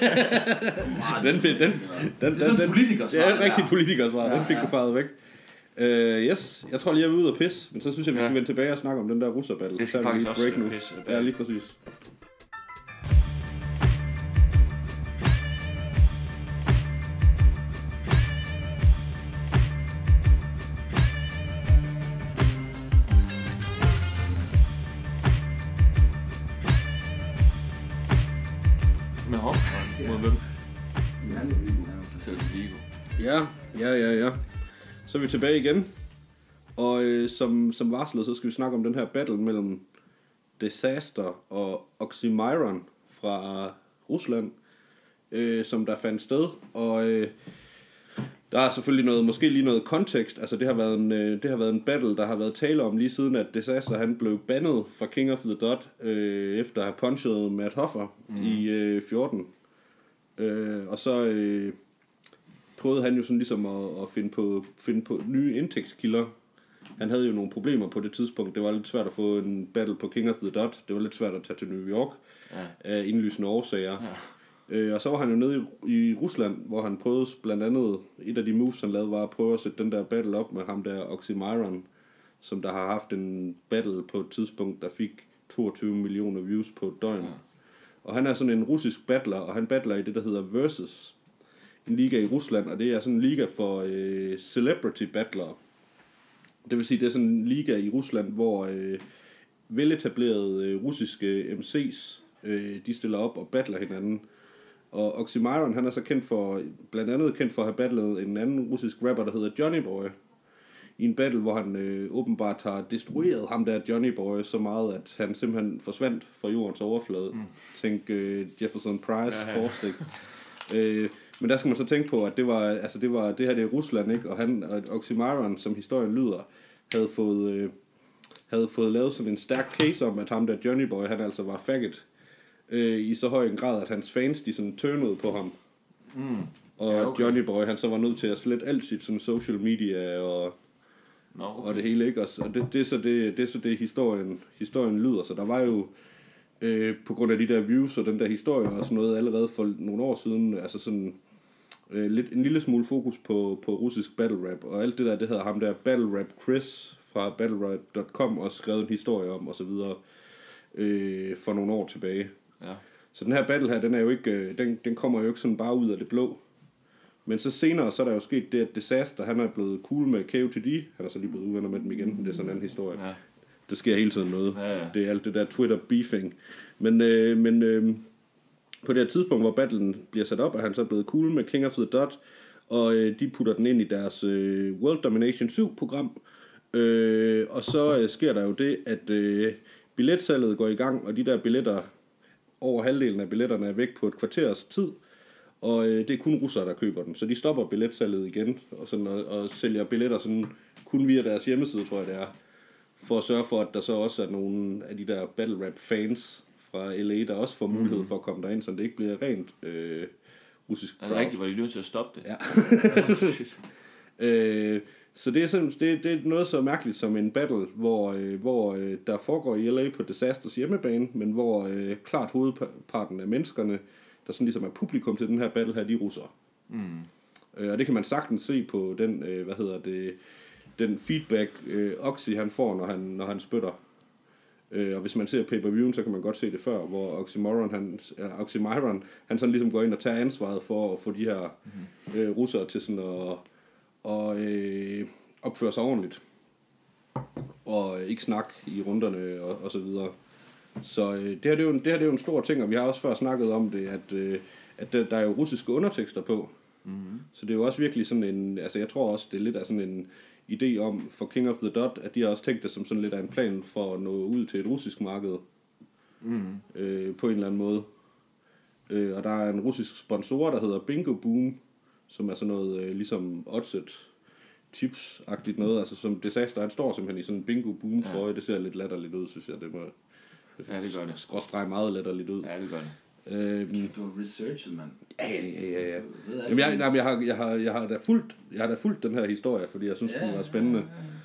C: det er sådan en politikersvar.
A: Det er en rigtig politikersvar. Den fik du faret væk. Yes, jeg tror lige, jeg vil ud og pisse, men så synes jeg, vi skal vende tilbage og snakke om den der russerbattle.
B: Det skal faktisk også pisse.
A: Ja, lige præcis. Ja. Så er vi tilbage igen. Og som varslet, så skal vi snakke om den her battle mellem Disaster og Oxymiron fra Rusland, som der fandt sted. Og der er selvfølgelig måske lige noget kontekst. Altså det har været en battle, der har været tale om lige siden, at Disaster han blev bandet fra King of the Dot, efter at have punchet Matt Hoffer i 14. Og så prøvede han jo sådan ligesom at finde på nye indtægtskilder. Han havde jo nogle problemer på det tidspunkt. Det var lidt svært at få en battle på King of the Dot. Det var lidt svært at tage til New York af indlysende årsager. Ja. Og så var han jo nede i Rusland, hvor han prøvede blandt andet, et af de moves han lavede, var at prøve at sætte den der battle op med ham der Oxymiron, som der har haft en battle på et tidspunkt, der fik 22 millioner views på et døgn. Ja. Og han er sådan en russisk battler, og han battler i det, der hedder Versus. En liga i Rusland, og det er sådan en liga for celebrity battlere. Det vil sige, det er sådan en liga i Rusland, hvor veletablerede russiske MC's, de stiller op og battler hinanden. Og Oxymiron, han er så blandt andet kendt for at have battlet en anden russisk rapper, der hedder Johnny Boy. I en battle, hvor han åbenbart har destrueret ham der Johnny Boy så meget, at han simpelthen forsvandt fra jordens overflade. Tænk Jefferson Price, Korstik. Men der skal man så tænke på, at det her det er Rusland, ikke? Og Oxymiron, som historien lyder, havde fået lavet sådan en stærk case om, at ham der Johnny Boy, han altså var faggot, i så høj en grad, at hans fans, de sådan turnede på ham. Og okay. Johnny Boy, han så var nødt til at slette alt sit sådan social media og det hele, ikke? Og det er så det historien lyder. Så der var jo på grund af de der views og den der historie og sådan noget allerede for nogle år siden, altså sådan en lille smule fokus på russisk battle rap, og alt det der, det hedder ham der Battle Rap Chris fra battlerap.com og skrevet en historie om og så videre for nogle år tilbage. Ja. Så den her battle her, den er jo ikke den kommer jo ikke sådan bare ud af det blå. Men så senere, så er der jo sket det, at Disaster, han er blevet cool med KOTD, han er så lige blevet uvenner med dem igen, det er sådan en anden historie. Ja. Det sker hele tiden noget. Ja. Det er alt det der Twitter beefing. Men på det her tidspunkt, hvor battlen bliver sat op, er han så blevet cool med King of the Dot, og de putter den ind i deres World Domination 7-program. Og så sker der jo det, at billetsalget går i gang, og de der billetter, over halvdelen af billetterne er væk på et kvarters tid, og det er kun russere, der køber den. Så de stopper billetsalget igen, og sælger billetter sådan, kun via deres hjemmeside, tror jeg det er, for at sørge for, at der så også er nogle af de der battle rap fans fra LA, der også får mulighed for at komme derind, så det ikke bliver rent russisk crowd.
B: Er det rigtigt, var de nødt til at stoppe det?
A: Ja. Så det er sådan, det er noget så mærkeligt som en battle, hvor der foregår i LA på Disasters hjemmebane, men hvor klart hovedparten af menneskerne, der sådan ligesom er publikum til den her battle her, de er russere. Og det kan man sagtens se på den, den feedback Oxy han får, når han spytter. Og hvis man ser pay-per-viewen, så kan man godt se det før, hvor Oxymiron han sådan ligesom går ind og tager ansvaret for at få de her russere til sådan at opføre sig ordentligt. Og ikke snakke i runderne og så videre. Så det her det er jo en stor ting, og vi har også før snakket om det, at der er jo russiske undertekster på. Så det er jo også virkelig sådan en, altså jeg tror også, det er lidt af sådan en idé om for King of the Dot, at de har også tænkt det som sådan lidt af en plan for at nå ud til et russisk marked på en eller anden måde. Og der er en russisk sponsor, der hedder Bingo Boom, som er sådan noget ligesom Oddset tips-agtigt noget, altså som Disaster, han står simpelthen i sådan en Bingo Boom trøje, det ser lidt latterligt ud, synes jeg, det gør det. Skråstreg meget latterligt ud.
B: Ja, det gør
C: det. Du har researchet, mand.
A: Ja. Jamen, jeg har da fulgt den her historie, fordi jeg synes, den var spændende.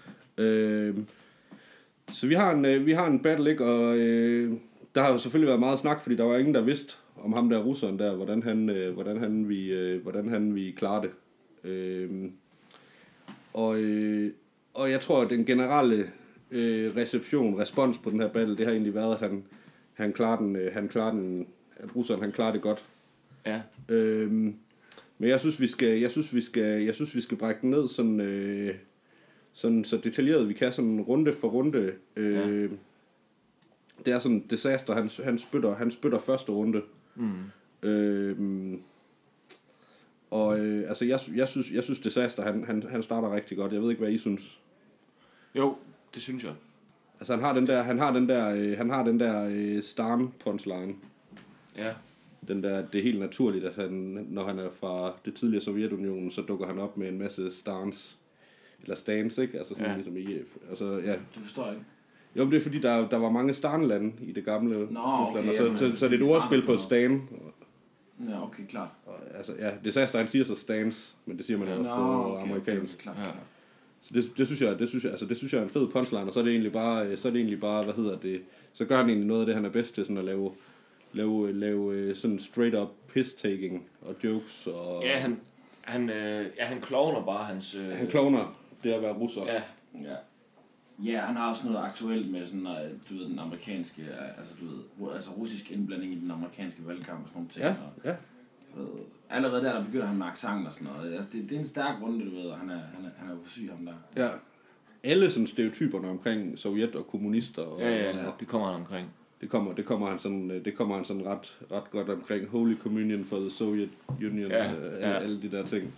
A: Så vi har en battle, ikke? Og der har jo selvfølgelig været meget snak, fordi der var ingen, der vidste om ham der russeren der, hvordan han ville klare det. Og jeg tror, at den generelle respons på den her battle, det har egentlig været, at han klarer den, at russeren han klarer det godt.
B: Ja.
A: Men jeg synes vi skal brække den ned sådan så detaljeret vi kan, sådan runde for runde. Det er sådan Disaster, han spytter første runde. Og altså, jeg synes Disaster, han starter rigtig godt. Jeg ved ikke, hvad I synes.
B: Jo, det synes jeg.
A: Altså, han har den der Starn punchline.
B: Ja.
A: Den der, det er helt naturligt, at når han er fra det tidligere Sovjetunionen, så dukker han op med en masse Starns, eller Stans, ikke? Altså sådan ligesom i, altså, ja.
C: Det forstår jeg ikke.
A: Jo, men det er fordi, der var mange Starnlande i det gamle
C: Rusland,
A: okay, så det er et ordspil på Stan.
C: Ja, okay, klart.
A: Altså, ja, Disaster, han siger så Stans, men det siger man også på amerikansk.
C: Okay, klart.
A: Så det synes jeg er en fed punchline, og så er det egentlig bare, hvad hedder det, så gør han egentlig noget af det, han er bedst til, sådan at lave sådan straight up piss-taking og jokes. Og
B: ja, han klovner bare hans...
A: Han klovner det at være russer.
B: Ja.
C: Ja, han har også noget aktuelt med sådan, du ved, den amerikanske, altså du ved, altså russisk indblanding i den amerikanske valgkamp og sådan nogle ting.
A: Ja.
C: Allerede der begynder han med accent og sådan noget. Altså, det er en stærk runde, du ved, og han er jo for syg, ham der.
A: Ja. Alle sådan stereotyperne omkring Sovjet og kommunister. Og,
B: ja, det kommer han omkring.
A: Det kommer han sådan ret godt omkring. Holy Communion for the Soviet Union, alle de der ting.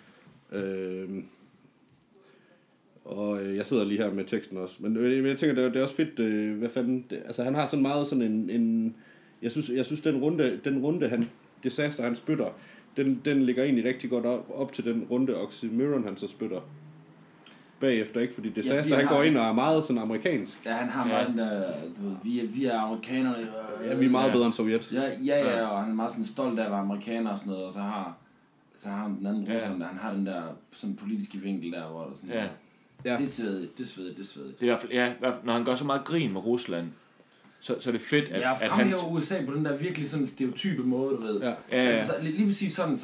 A: Og jeg sidder lige her med teksten også. Men jeg tænker, det er også fedt, hvad fanden... Altså, han har sådan meget sådan en jeg synes den runde han... Disaster, han spytter, den ligger egentlig rigtig godt op til den runde Oxymiron, han så spytter bagefter, ikke? Fordi Disaster, han går ind og er meget sådan amerikansk.
C: Ja, han har meget du ved, vi er amerikanerne.
A: Ja, vi er meget bedre end Sovjet.
C: Ja, og han er meget sådan stolt af at være amerikaner og sådan noget, og så har han den anden russeren, han har den der sådan politiske vinkel der, hvor der sådan... Ja. Det er svedigt. Det er
B: i hvert fald, når han gør så meget grin med Rusland, så er det fedt, at
C: han... fremhæver USA på den der virkelig sådan stereotype måde, du ved. Ja. Altså, lige præcis sådan,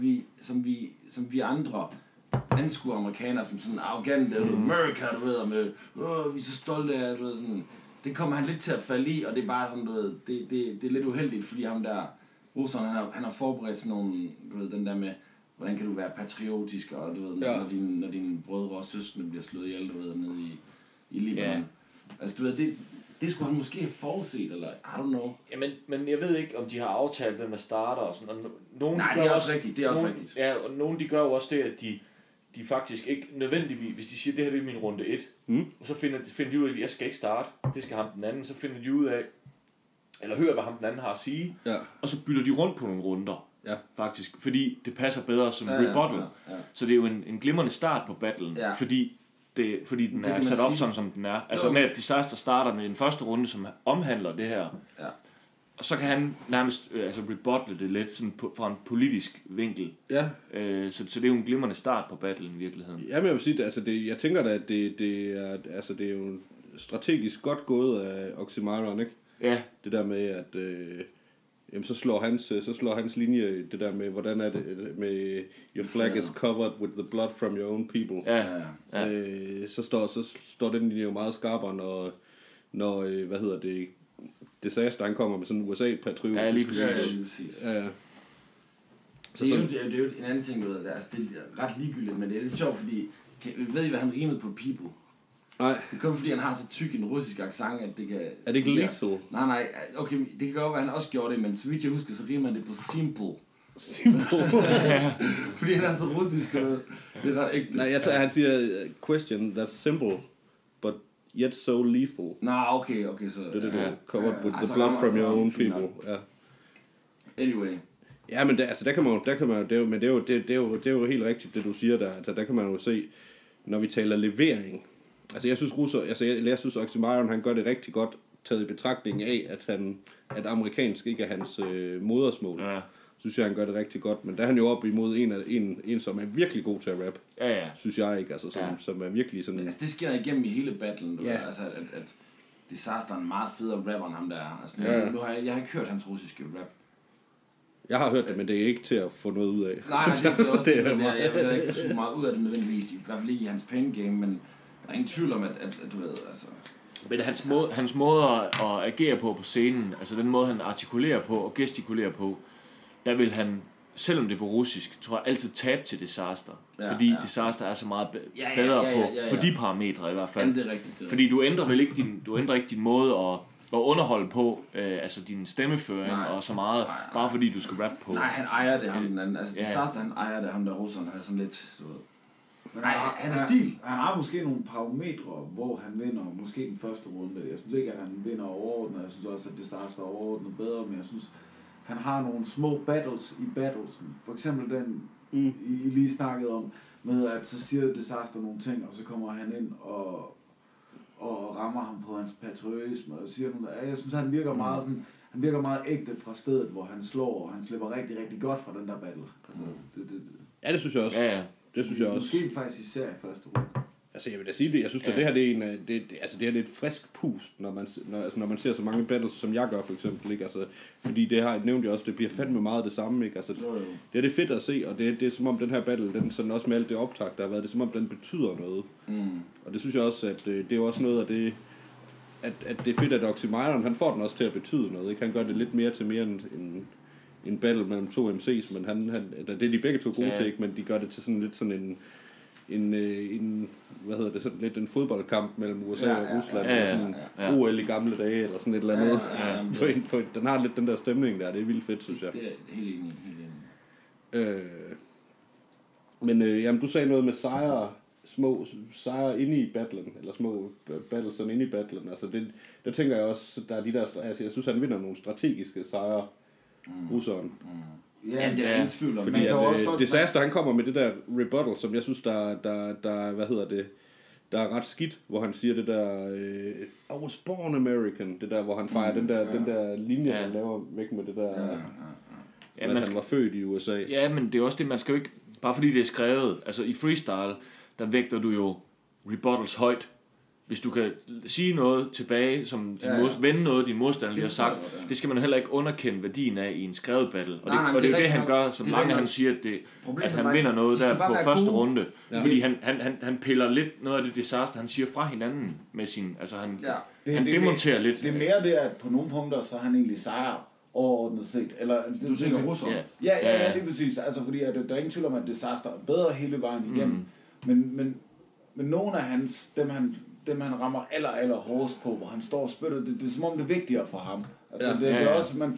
C: som vi andre anskuer amerikanere som sådan arrogante, America, du ved, og med, vi er så stolte af, du ved, sådan. Det kommer han lidt til at falde i, og det er bare sådan, du ved, det er lidt uheldigt, fordi ham der, russeren, han har forberedt sådan nogle, du ved, den der med, hvordan kan du være patriotisk, og du ved, når dine brødre og søskende bliver slået ihjel, du ved, nede i Libanon. Yeah. Altså, du ved, det skulle han måske have forudset, eller I don't know.
B: Ja, men jeg ved ikke, om de har aftalt, hvem der starter og sådan. Og
C: nej, det er også rigtigt, det er også rigtigt.
B: Ja, og nogle de gør jo også det, at de faktisk ikke nødvendigvis, hvis de siger, det her det er min runde 1, og så finder de ud af, at jeg skal ikke starte, det skal ham den anden, så finder de ud af, eller hører, hvad ham den anden har at sige, og så bytter de rundt på nogle runder. Ja. Faktisk, fordi det passer bedre som rebuttal. Ja. Så det er jo en glimrende start på battlen, fordi den er sat op sådan, som den er. Altså med, at Disaster starter med en første runde, som omhandler det her. Ja. Og så kan han nærmest rebuttle det lidt sådan fra en politisk vinkel. Ja. Så det er jo en glimrende start på battlen i virkeligheden.
A: Ja, men jeg vil sige, jeg tænker da, at det er jo strategisk godt gået af Oxymiron, ikke? Ja. Det der med, at... Jamen, så slår hans linje det der med, hvordan er det med your flag is covered with the blood from your own people. Ja. Så står den linje jo meget skarpere, når hvad hedder det, Disaster, han kommer med sådan en USA-patriot.
B: Ja, lige præcis.
A: Ja.
C: Det er jo en anden ting, du ved, altså, det er ret ligegyldigt, men det er lidt sjovt, fordi, ved I, hvad han rimede på people? Nej. Det kun fordi han har så tyk en russisk accent, at det kan...
A: Er det ikke lethal?
C: Nej, okay, det kan godt være, at han også gjorde det, men så vidt jeg husker, så rimer han det på simple. Fordi han er så russisk, det er ret ægte.
A: Nej, han siger, question, that's simple, but yet so lethal.
C: Okay, så...
A: Det covered with the blood from your own people. Ja.
C: Anyway.
A: Ja, men der kan man det er jo helt rigtigt, det du siger der. Altså, der kan man jo se, når vi taler levering. Altså jeg synes Oxymiron, han gør det rigtig godt, taget i betragtning af, at amerikansk ikke er hans modersmål. Ja. Synes jeg, han gør det rigtig godt, men der er han jo op imod en som er virkelig god til at rap. Ja. Synes jeg ikke, altså som er virkelig sådan...
C: Altså det sker igennem i hele battlen, du altså at Disaster er en meget federe rapper end ham der er. Altså nu har jeg har ikke hørt hans russiske rap.
A: Jeg har hørt det, men det er ikke til at få noget ud af.
C: Nej, det er også det. Jeg vil ikke få så meget ud af det nødvendigvis, i hvert fald ikke i hans pen game, men der er ingen tvivl om, at du ved, altså...
B: Men hans måde at agere på scenen, altså den måde, han artikulerer på og gestikulerer på, der vil han, selvom det er på russisk, tror jeg altid tabe til Disaster. Fordi Disaster er så meget bedre på de parametre i hvert fald.
C: Jamen, det er rigtigt.
B: Fordi du ændrer ikke din måde at underholde på, altså din stemmeføring og så meget, bare fordi du skal rappe på.
C: Nej, han ejer det, ham den anden. Altså, Disaster, han ejer det, ham der russeren, han er sådan lidt, du ved. Nej, han er stil.
D: Han har måske nogle parametre, hvor han vinder måske den første runde. Jeg synes ikke, at han vinder overordnet. Jeg synes også, at Disaster er overordnet bedre, men jeg synes, han har nogle små battles i battlesen. For eksempel den, I lige snakkede om, med at så siger Disaster nogle ting, og så kommer han ind og rammer ham på hans patriotisme, og siger noget. Jeg synes, han virker meget sådan, han virker meget ægte fra stedet, hvor han slår, og han slipper rigtig, rigtig godt fra den der battle. Altså,
A: Ja, det synes jeg også. Ja. Det synes jeg også.
D: Måske faktisk især i første runde.
A: Altså jeg vil da sige det, jeg synes at det her det er lidt frisk pust, når man ser så mange battles, som jeg gør for eksempel, ikke? Altså, fordi det har nævnt jeg også, det bliver fandme meget det samme, ikke? Altså, det er fedt at se, og det er som om den her battle, den sådan også med alt det optag, der har været, det er som om den betyder noget. Og det synes jeg også, at det er også noget af det, at det er fedt, at Oxymiron, han får den også til at betyde noget, ikke? Han gør det lidt mere til mere en battle mellem to MC's, men det er de begge to gode til, ikke? Men de gør det til sådan lidt sådan en hvad hedder det, sådan lidt en fodboldkamp mellem USA og Rusland, eller sådan OL i gamle dage, eller sådan et eller andet. Den har lidt den der stemning der, det er vildt fedt, synes jeg.
C: Det er helt enig.
A: Men jamen, du sagde noget med små sejre inde i battlen, eller små battles inde i battlen, altså der tænker jeg også, der er de der, altså jeg synes han vinder nogle strategiske sejre, russeren.
C: Ja, det er ingen tvivl om.
A: Fordi at Disaster, han kommer med det der rebuttal, som jeg synes, der hvad hedder det, der er ret skidt, hvor han siger det der, I was born American, det der, hvor han fejrer den der linje, han laver væk med det der, at han var født i USA.
B: Ja, men det er også det, man skal jo ikke, bare fordi det er skrevet, altså i freestyle, der vægter du jo rebuttals højt. Hvis du kan sige noget tilbage, som vende noget, din modstander lige har sagt, det skal man heller ikke underkende værdien af i en skrevet battle. Og det er jo det, han gør, som mange han siger, at han vinder noget der på første runde. Fordi han piller lidt noget af det Disaster, han siger fra hinanden med sin, altså han demonterer lidt.
D: Det er mere det, at på nogle punkter, så han egentlig sejrer overordnet set. Eller,
C: du tænker russeren?
D: Ja, lige præcis. Altså fordi at der er ingen tvivl om, at Disaster er bedre hele vejen igennem. Men nogle af dem han rammer aller hårdest på, hvor han står og spytter, det er som om det er vigtigere for ham. Altså det er også, det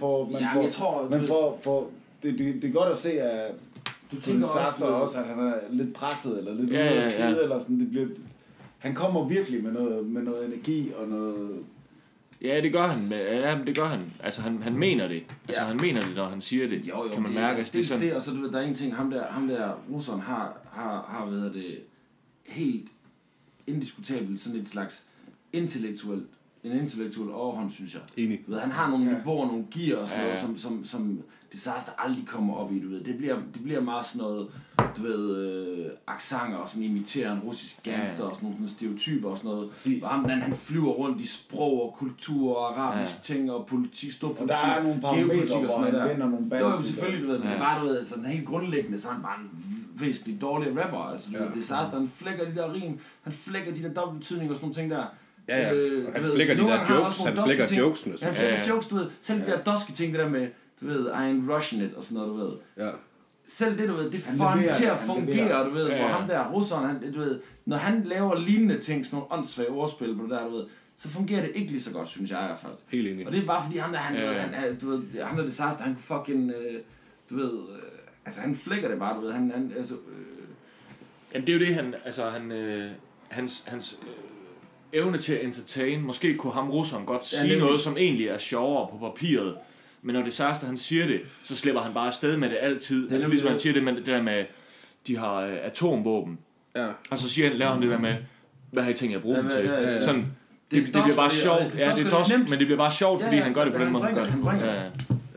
D: er godt at se, at du tænker også, at han er lidt presset, eller lidt ude af side, eller sådan, han kommer virkelig med noget energi, og noget...
B: Ja, det gør han. Det gør han. Altså, han mener det. Altså, han mener det, når han siger det.
C: Jo,
B: kan man mærke.
C: Altså, det er sådan... det, og så der er en ting, ham der russeren har hvad det, helt indiskutabelt sådan et slags intellektuel overhånd, synes jeg.
A: Enig.
C: Du ved, han har nogle niveauer, nogle gear og sådan noget, som Disaster aldrig kommer op i, du ved. Det bliver meget sådan noget, du ved, accenter og sådan imiterer en russisk gangster og sådan nogle stereotyper og sådan noget. Og han flyver rundt i sprog og kultur og arabiske ting og politik, stor politik, geopolitik og sådan noget der. Jo, selvfølgelig, du ved, men det er bare, du ved, sådan helt grundlæggende, så er han bare en væsentligt dårlig rapper, altså, du ved, Disaster, han flækker de der rim, han flækker de der dobbeltbetydninger og sådan nogle ting der.
A: Han flækker de der jokes, han flækker jokesene.
C: Han flækker jokes, du ved, selv de der doske ting, det der med, du ved, I ain't rushing it og sådan noget, du ved. Ja. Selv det, du ved, det får han til at fungere, du ved, hvor ham der, russeren, du ved, når han laver lignende ting, sådan nogle åndssvage ordspil på det der, du ved, så fungerer det ikke lige så godt, synes jeg i hvert fald.
A: Helt enig.
C: Og det er bare fordi ham der, du ved, ham der Disaster, han fucking, du ved, altså han flækker det bare, du ved, han altså...
B: Jamen det er jo det, hans evne til at entertain, måske kunne ham russeren godt sige noget, som egentlig er sjovere på papiret, men når Disaster han siger det, så slipper han bare afsted med det altid. Altså ligesom han siger det der med, de har atomvåben, og så laver han det der med, hvad har I tænkt jer at bruge dem til? Sådan, det bliver bare sjovt, det er dosk, men det bliver bare sjovt, fordi han gør det på den måde, han gør det.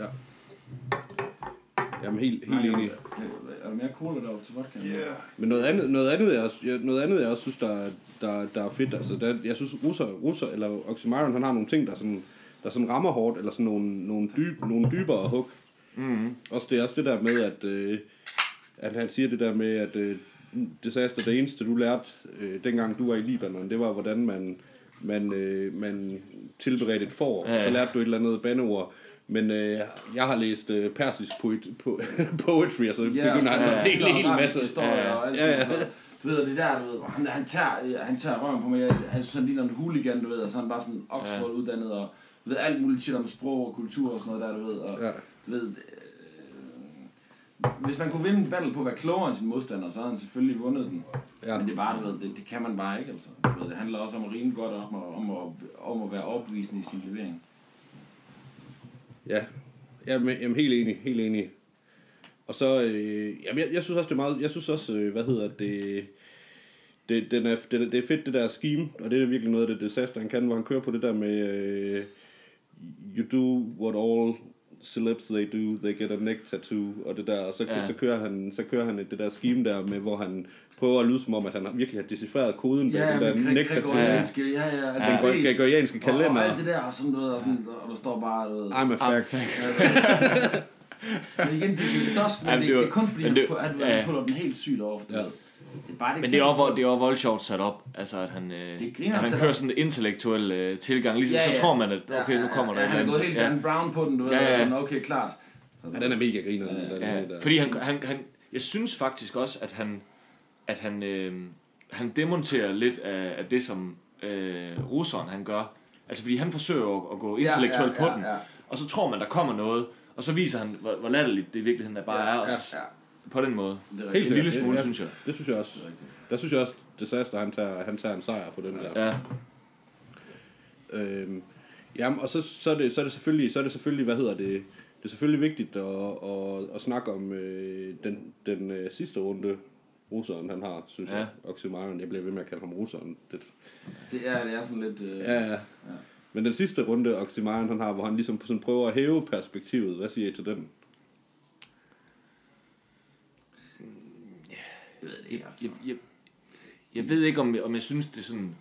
A: Jamen helt enig.
C: Er der mere cola deroppe til vodka?
A: Yeah. Men noget andet jeg også synes der er fedt, altså jeg synes russer eller Oxymiron, han har nogle ting der sådan rammer hårdt, eller sådan nogle dybere hug. Også det er også det der med at han siger det der med at Disaster, det eneste du lærte dengang du var i Libanon, det var hvordan man tilberedte et får, og så lærte du et eller andet bandeord. Men jeg har læst persisk poetry, og så begynder han en hel masse
C: historier og alt sådan noget. Du ved, det der, du ved, han tager røven på mig. Han synes, han ligner en hooligan, du ved, og så er han bare sådan Oxford uddannet, og ved alt muligt shit om sprog og kultur og sådan noget der, du ved. Og, du ved hvis man kunne vinde en battle på at være klogere end sin modstander, så havde han selvfølgelig vundet den. Ja. Men det er bare, du ved, det kan man bare ikke, altså. Du ved, det handler også om at rime godt om at være overbevisende i sin levering.
A: Ja, jamen helt enig. Og så, jeg synes også, det er meget, jeg synes også, det er fedt, det der scheme, og det er virkelig noget af det Disaster, han kan, hvor han kører på det der med, you do what all celebs they do, they get a neck tattoo, og det der, og så kører han det der scheme der med, hvor han prøver at lyde som om, at han virkelig har decifreret koden bag den der neck tattoo. Den gregorianske kalender.
C: Og alt det der, og sådan noget, og der står bare,
A: I'm a fag.
C: Men igen, det er dusk, men det er kun fordi, han putter den helt sygt ofte. Ja.
B: Men det er også voldsjovt sat op, altså at han kører sådan en intellektuel tilgang, ligesom så tror man, at okay, nu kommer der
C: han er gået helt Dan Brown på den, du ved, sådan, okay, klart.
A: Ja, den er mega griner.
B: Fordi han, jeg synes faktisk også, at han demonterer lidt af det, som russeren han gør. Altså fordi han forsøger at gå intellektuelt på den, og så tror man, der kommer noget, og så viser han, hvor latterligt det i virkeligheden der bare er, og så, på den måde.
A: Helt
B: en lille smule, synes jeg.
A: Det synes jeg også. Der synes jeg også, Disaster, han tager en sejr på den der.
B: Ja.
A: Jamen, og så er det selvfølgelig, det er selvfølgelig vigtigt at snakke om den sidste runde, russeren han har, synes jeg. Oxymoron, jeg bliver ved med at kalde ham russeren.
C: Det er sådan lidt...
A: Ja. Men den sidste runde, Oxymoron han har, hvor han ligesom sådan prøver at hæve perspektivet. Hvad siger I til den?
B: Jeg ved ikke, om jeg synes, det sådan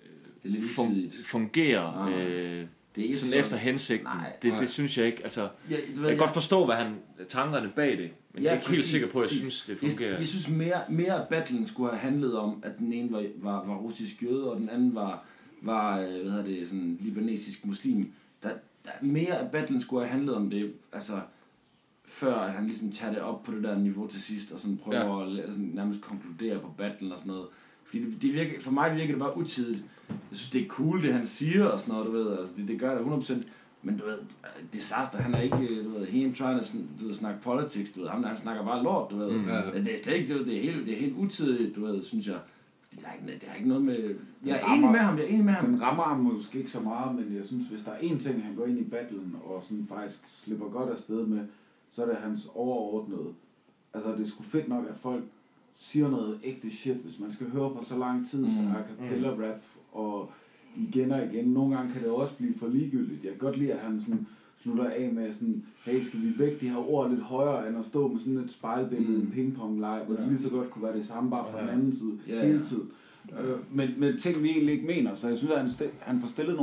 B: fungerer det er sådan efter hensigten. Det synes jeg ikke. Altså, jeg kan godt forstå, hvad tankerne bag det, men jeg er ikke helt sikker på, at jeg synes, det fungerer.
C: Jeg synes mere at battlen skulle have handlet om, at den ene var russisk jøde, og den anden var sådan libanesisk muslim. Der mere at battlen skulle have handlet om det, altså før at han ligesom tager det op på det der niveau til sidst, og sådan prøver at sådan nærmest konkludere på battlen og sådan noget. Fordi det virker, for mig virker det bare utidigt. Jeg synes, det er cool, det han siger og sådan noget, du ved. Altså, det gør det 100%. Men du ved, Disaster, han er ikke, du ved, he ain't trying to snakke politics, du ved. Han snakker bare lort, du ved. Det er slet ikke, det er helt utidigt, du ved, synes jeg. Det er ikke noget med... Jeg er enig med ham.
D: Den rammer ham måske ikke så meget, men jeg synes, hvis der er én ting, han går ind i battlen og sådan faktisk slipper godt afsted med, så er det hans overordnede. Altså, det er sgu fedt nok, at folk siger noget ægte shit, hvis man skal høre på så lang tid, så a cappella rap, og igen og igen. Nogle gange kan det også blive for ligegyldigt. Jeg kan godt lide, at han sådan slutter af med sådan, hey, skal vi væk de her ord lidt højere, end at stå med sådan et spejlbillede, en pingpong-leg, hvor det lige så godt kunne være det samme, bare fra den anden side, hele tiden. Men ting, vi egentlig ikke mener, så jeg synes, at han får stillet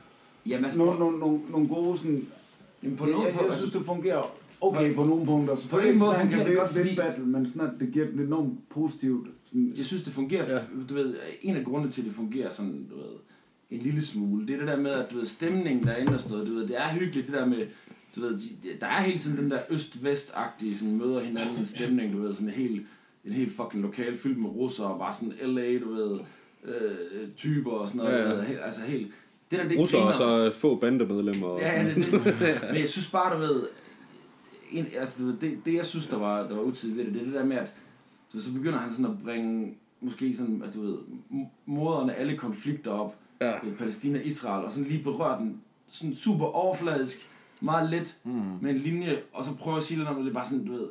D: nogle gode sådan...
C: Jamen, jeg
D: synes, det fungerer okay på nogle punkter. Så
C: på en måde fungerer det godt,
D: fordi battle, men sådan at det giver lidt enormt positivt. Sådan.
C: Jeg synes, det fungerer, du ved, en af grundene til, at det fungerer sådan, du ved, en lille smule, det er det der med, at du ved, stemningen derinde og sådan noget, du ved, det er hyggeligt, det der med, du ved, der er hele tiden den der øst-vest-agtige, sådan møder hinanden stemning, du ved, sådan et helt fucking lokal fyldt med russer, og bare sådan LA, du ved, typer og sådan noget, altså helt, det der, det
A: russer og så få bandemedlemmer.
C: Ja, det. Men jeg synes bare, du ved, det jeg synes, der var utidigt ved det er det der med, at så begynder han sådan at bringe, måske sådan, at du ved, moderne alle konflikter op, Palæstina og Israel, og sådan lige berøre den sådan super overfladisk, meget let med en linje, og så prøve at sige lidt om det, det er bare sådan, du ved,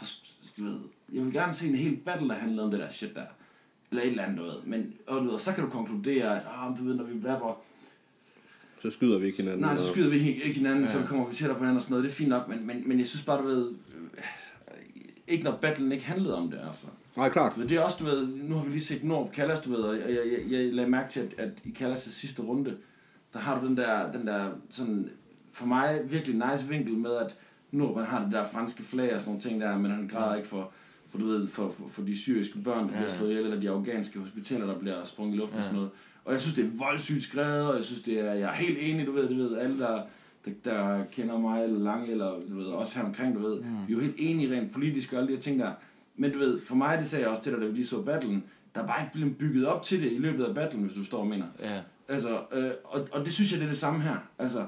C: jeg vil gerne se en hel battle, der handler om det der shit der, eller et eller andet, du ved, men, og så kan du konkludere, at, du ved, når vi rapper,
A: så skyder vi ikke hinanden.
C: Nej, så skyder vi ikke hinanden, så kommer vi tættere på hinanden og sådan noget, det er fint nok, men jeg synes bare, du ved, ikke når battlen ikke handlede om det, altså.
A: Nej, klart.
C: Det er også, du ved, nu har vi lige set Norb Callas, du ved, og jeg lagde mærke til, at i Callas' sidste runde, der har du den der sådan, for mig virkelig nice vinkel med, at Norb har det der franske flag og sådan nogle ting der, men han græder ikke for du ved, for de syriske børn, der bliver slået ihjel, eller de afghanske hospitaler, der bliver sprunget i luften og sådan noget. Og jeg synes, det er voldsygt skrevet, og jeg synes, jeg er helt enig, du ved, alle der kender mig, eller Lange, eller du ved, også her omkring, du ved, vi er jo helt enige rent politisk og alle de her ting der. Men du ved, for mig, det sagde jeg også til dig, da vi lige så battlen, der er bare ikke blevet bygget op til det i løbet af battlen, hvis du står og mener.
B: Ja.
C: Altså, og det synes jeg, det er det samme her. Altså,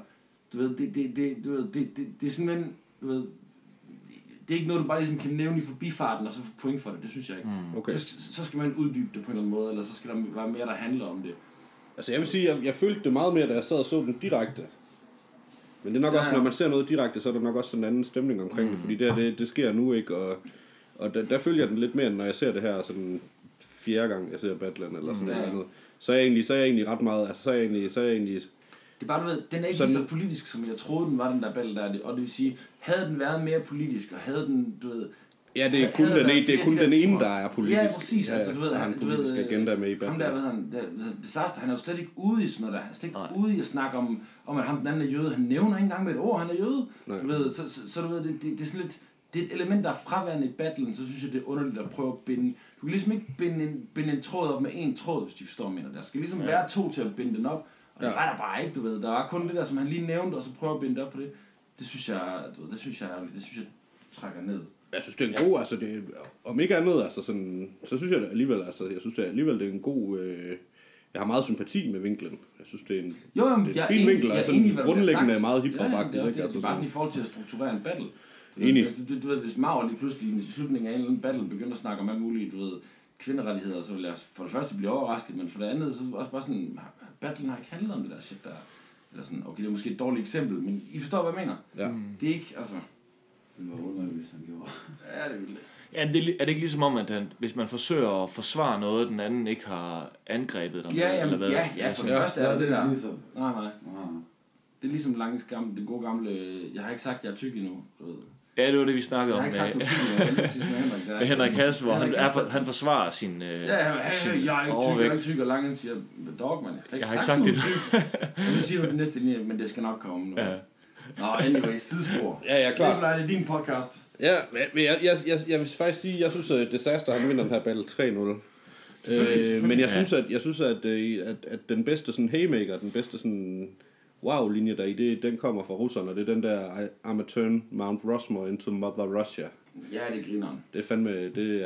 C: Du ved, det er simpelthen, du ved, det er ikke noget, du bare ligesom kan nævne i forbifarten, og så få point for det. Det synes jeg ikke.
A: Okay.
C: Så skal man uddybe det på en eller anden måde, eller så skal der være mere, der handler om det.
A: Altså jeg vil sige, jeg følte det meget mere, da jeg sad og så den direkte. Men det er nok også, når man ser noget direkte, så er der nok også en anden stemning omkring det, fordi det sker nu ikke, og der følger jeg den lidt mere, når jeg ser det her sådan 4. gang, jeg ser Battlen eller sådan noget. Så er jeg egentlig ret meget, altså så er jeg egentlig
C: det er bare, du ved, den er ikke lige så politisk, som jeg troede, den var, den der battle der. Og det vil sige, havde den været mere politisk, og havde den, du ved...
A: Ja, det er kun den ene, der er politisk.
C: Ja, præcis. Altså, du ved,
A: han er politisk agenda med i Battlen.
C: Ham der, hvad han, Disaster, han er jo slet ikke ude i sådan noget der. Han er slet ikke ude i at snakke om at ham den anden er jøde. Han nævner ikke engang med et ord, han er jøde. Du ved, så du ved, det er sådan lidt... Det er et element, der er fraværende i battlen, så synes jeg, det er underligt at prøve at binde... Du kan ligesom ikke binde en tråd op med en tråd, hvis de forstår, mener. Der skal ligesom være 2 til at binde den op. Og det var der bare ikke, du ved. Der var kun det der, som han lige nævnte, og så prøve at binde det op på det. Det synes jeg, du ved, det synes jeg trækker ned.
A: Jeg synes, det er en god, altså det, om ikke andet, altså sådan, så synes jeg alligevel, altså jeg synes det alligevel, det er en god, jeg har meget sympati med vinklen. Jeg synes, det er en, det er en fin vinkel, og sådan grundlæggende meget hiphop-agtigt.
C: Det er bare sådan i forhold til at strukturere en battle.
A: Enig.
C: Du ved, hvis Mauer lige pludselig i slutningen af en eller anden battle begynder at snakke om alt muligt, du ved, kvinderettigheder, så vil jeg for det første blive overrasket, men for det andet, så også bare sådan, battlen har ikke handlet om det der shit der. Eller sådan, okay, det er måske et dårligt eksempel, men I forstår, hvad jeg mener.
A: Ja.
C: Det er ikke, altså...
D: Det var underligt, hvis han gjorde.
C: Ja, det ville det.
B: Ja, er det ikke ligesom om, at hvis man forsøger at forsvare noget, den anden ikke har angrebet dig?
C: Ja,
B: eller hvad?
C: Ja, for det første er det der.
D: Ligesom.
C: Nej. Det er ligesom det gode gamle, jeg har ikke sagt, jeg er tyk endnu, du ved.
B: Ja, det var det, vi snakkede om
C: med
B: Henrik Hass, hvor han forsvarer sin
C: jeg er ikke tyk, og Langen siger, dog, man, jeg har ikke sagt det. Og så siger du den næste linje, men det skal nok komme nu. Ja. Nå, anyway, sidespor.
A: Ja, klart.
C: Det er din podcast.
A: Ja, men jeg vil faktisk sige, jeg synes, at Disaster, han vinder den her battle 3-0. Men jeg synes, at den bedste sådan haymaker, den bedste sådan wow-linje der i den kommer fra russerne, og det er den der I'm a turn Mount Rushmore into Mother Russia.
C: Ja, det er grineren.
A: Det er fandme, den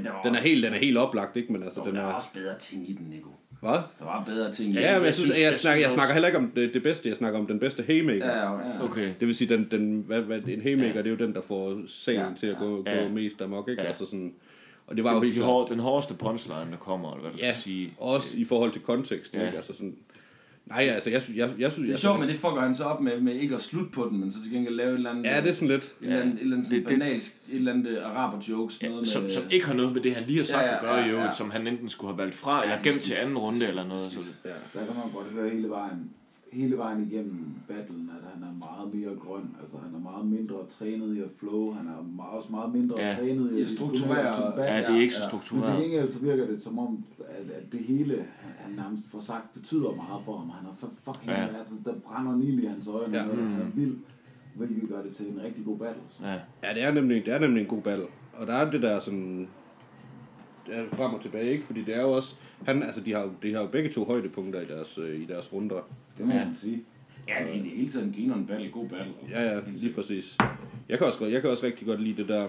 A: er helt oplagt, ikke? Men altså,
C: der er også bedre ting i den, Nico.
A: Hvad?
C: Der var bedre ting i den.
A: Ja, men jeg snakker heller ikke om det bedste, jeg snakker om den bedste haymaker.
C: Ja.
B: Okay.
A: Det vil sige, en haymaker, det er jo den, der får sagen til at gå mest amok, ikke? Ja. Altså sådan, og det var jo helt
B: den hårdeste punchline, der kommer, eller hvad du skal sige.
A: Også i forhold til kontekst, ikke? Altså sådan... Nej, altså, jeg synes...
C: Det er sjovt, men det fucker han så op med ikke at slutte på den, men så til gengæld lave et eller andet...
A: Ja, det er sådan lidt...
C: Et eller andet sådan banalsk, et eller andet araber-jokes, noget med...
B: Som ikke har noget med det, han lige har sagt at gøre i øvrigt, som han enten skulle have valgt fra, eller gemt til anden runde, eller noget. Så
D: ja, der kan man godt høre hele vejen igennem battlen, at han er meget mere grøn, altså han er meget mindre trænet i at flow, han er også meget mindre trænet i at strukturere.
B: Ja, det er ikke så struktureret.
D: Men til gengæld så virker det som om, at det hele, han nærmest får sagt, betyder meget for ham. Han er fucking, altså der brænder en ild i hans øjne, og han er vild, hvilket gør det til en rigtig god battle. Så.
A: Ja, det er nemlig en god battle, og der er det der sådan... Det er frem og tilbage, ikke? Fordi det er jo også... de har jo begge to højdepunkter i deres runder.
D: Det må man sige.
C: Ja, det er hele tiden en battle, god battle.
A: Ja, lige præcis. Jeg kan også rigtig godt lide det der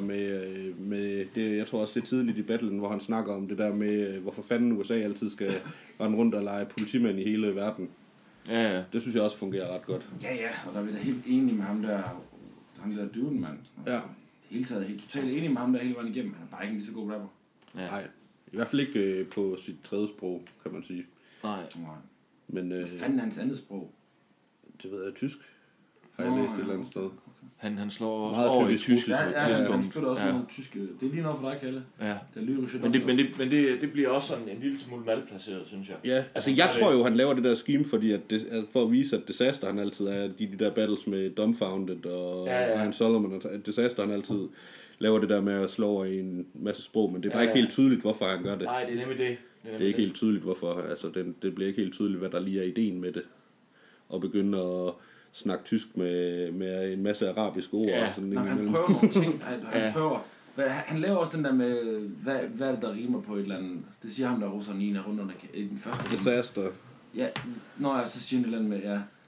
A: med det, jeg tror også det er tidligt i battlen, hvor han snakker om det der med, hvorfor fanden USA altid skal rende rundt og lege politimænd i hele verden.
B: Ja. Det
A: synes jeg også fungerer ret godt.
C: Ja, og der er vi da helt enige med ham der dyden, mand. Altså, hele taget helt totalt enige med ham der hele vejen igennem. Han er bare ikke en lige så god rapper.
A: Ja. Nej, i hvert fald ikke på sit tredje sprog, kan man sige.
B: Nej.
A: Men,
C: hvad fanden er hans andet sprog?
A: Det ved jeg, tysk. Har jeg læst et eller andet sted.
B: Han slår også over i tysk.
C: Ja, han spiller også nogle tyske. Det er lige noget for dig, Kalle.
B: Ja.
C: Det er lyrisk.
B: Men det bliver også sådan en lille smule malplaceret, synes jeg.
A: Ja, altså jeg tror jo, han laver det der scheme, fordi for at vise, at Disaster han altid er de der battles med Dumbfounded og Ryan Solomon, at Disaster han altid laver det der med at slå over i en masse sprog, men det er bare ikke helt tydeligt, hvorfor han gør det.
B: Nej, det er nemlig det.
A: Det er ikke helt tydeligt, hvorfor. Altså, det bliver ikke helt tydeligt, hvad der lige er ideen med det. Og begynde at snakke tysk med en masse arabiske ord.
C: Ja, sådan han prøver nogle ting. Han laver også den der med, hvad er det, der rimer på et eller andet. Det siger ham, der russeren i en af runderne i den første.
A: Disaster.
C: Ja, så siger han et eller andet med,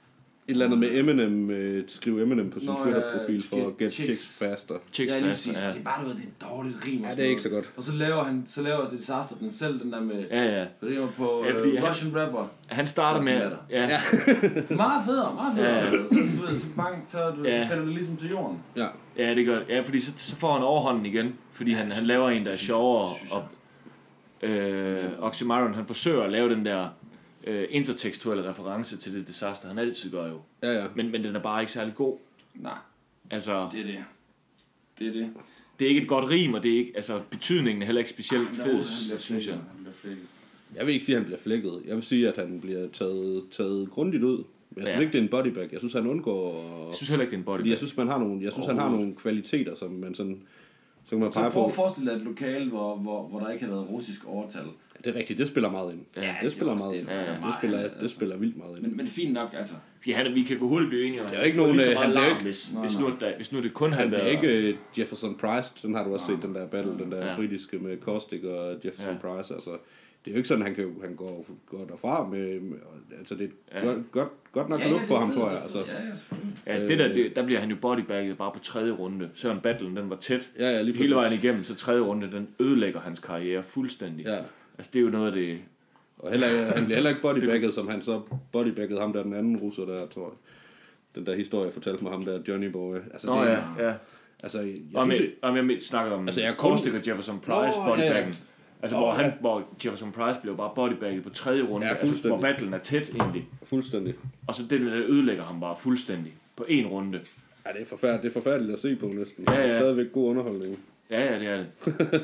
A: eller andet med Eminem, skrive Eminem på sin Twitter-profil for Get Chicks Faster.
C: Ja, lige præcis. Ja. Det er bare, du ved, det er dårligt rim.
A: Ja, det er ikke så godt.
C: Og så laver Disaster den selv, den der med rimer på Russian Rapper.
B: Han starter med... Ja.
C: Meget federe. Så falder det ligesom til jorden.
B: Ja, det gør det. Ja, fordi så får han overhånden igen, fordi han laver en, der er sjovere, og Oxymoron, han forsøger at lave den der intertekstuelle reference til det Disaster, han altid gør jo.
A: Ja.
B: Men den er bare ikke særlig god.
C: Nej.
B: Altså,
C: det er det.
B: Det er ikke et godt rim, og det er ikke, altså betydningen er heller ikke specielt fed, synes jeg.
A: Jeg vil ikke sige, at han bliver flækket. Jeg vil sige, at han bliver taget grundigt ud. Jeg synes ikke, det er en bodybag. Jeg synes, han undgår...
B: Jeg synes heller ikke, det er en bodybag.
A: Jeg synes, han har nogle kvaliteter, som man sådan... Så kan man
C: pege på. Så prøv at forestille dig et lokale, hvor der ikke har været russisk overtal.
A: Det er rigtigt, det spiller meget ind.
C: Ja,
A: det spiller meget ind. Det spiller vildt meget ind.
C: Men fint nok, altså.
B: Ja, vi kan gå hurtigt blive enige om,
A: det er ikke nogen,
B: hvis nu det kun
A: han været... Han bliver ikke Jefferson Price, sådan har du også set den der battle, den der britiske med Caustic og Jefferson Price, altså... Det er jo ikke sådan, han går derfra med altså det er godt nok look for ham, tror jeg. Altså.
B: Ja, der bliver han jo bodybagget bare på 3. runde, selvom battlen den var tæt
A: lige
B: hele vejen igennem, så 3. runde, den ødelægger hans karriere fuldstændig.
A: Ja.
B: Altså det er jo noget af det...
A: Og han bliver heller ikke bodybagget, som han så bodybaggede ham der, den anden russer der, tror jeg. Den der historie, jeg fortalte mig ham der, Johnny Boy. Altså,
B: ja.
A: Altså,
B: jeg snakker om Caustic og Jefferson Price bodybaggen. Altså, hvor Jefferson Price blev bare bodybagget på 3. runde, altså, hvor battlen er tæt egentlig.
A: Fuldstændig.
B: Og så det der ødelægger ham bare fuldstændig på 1 runde.
A: Ja, det er forfærdeligt at se på næsten. Ja. Det er stadigvæk god underholdning.
B: Ja, det er det.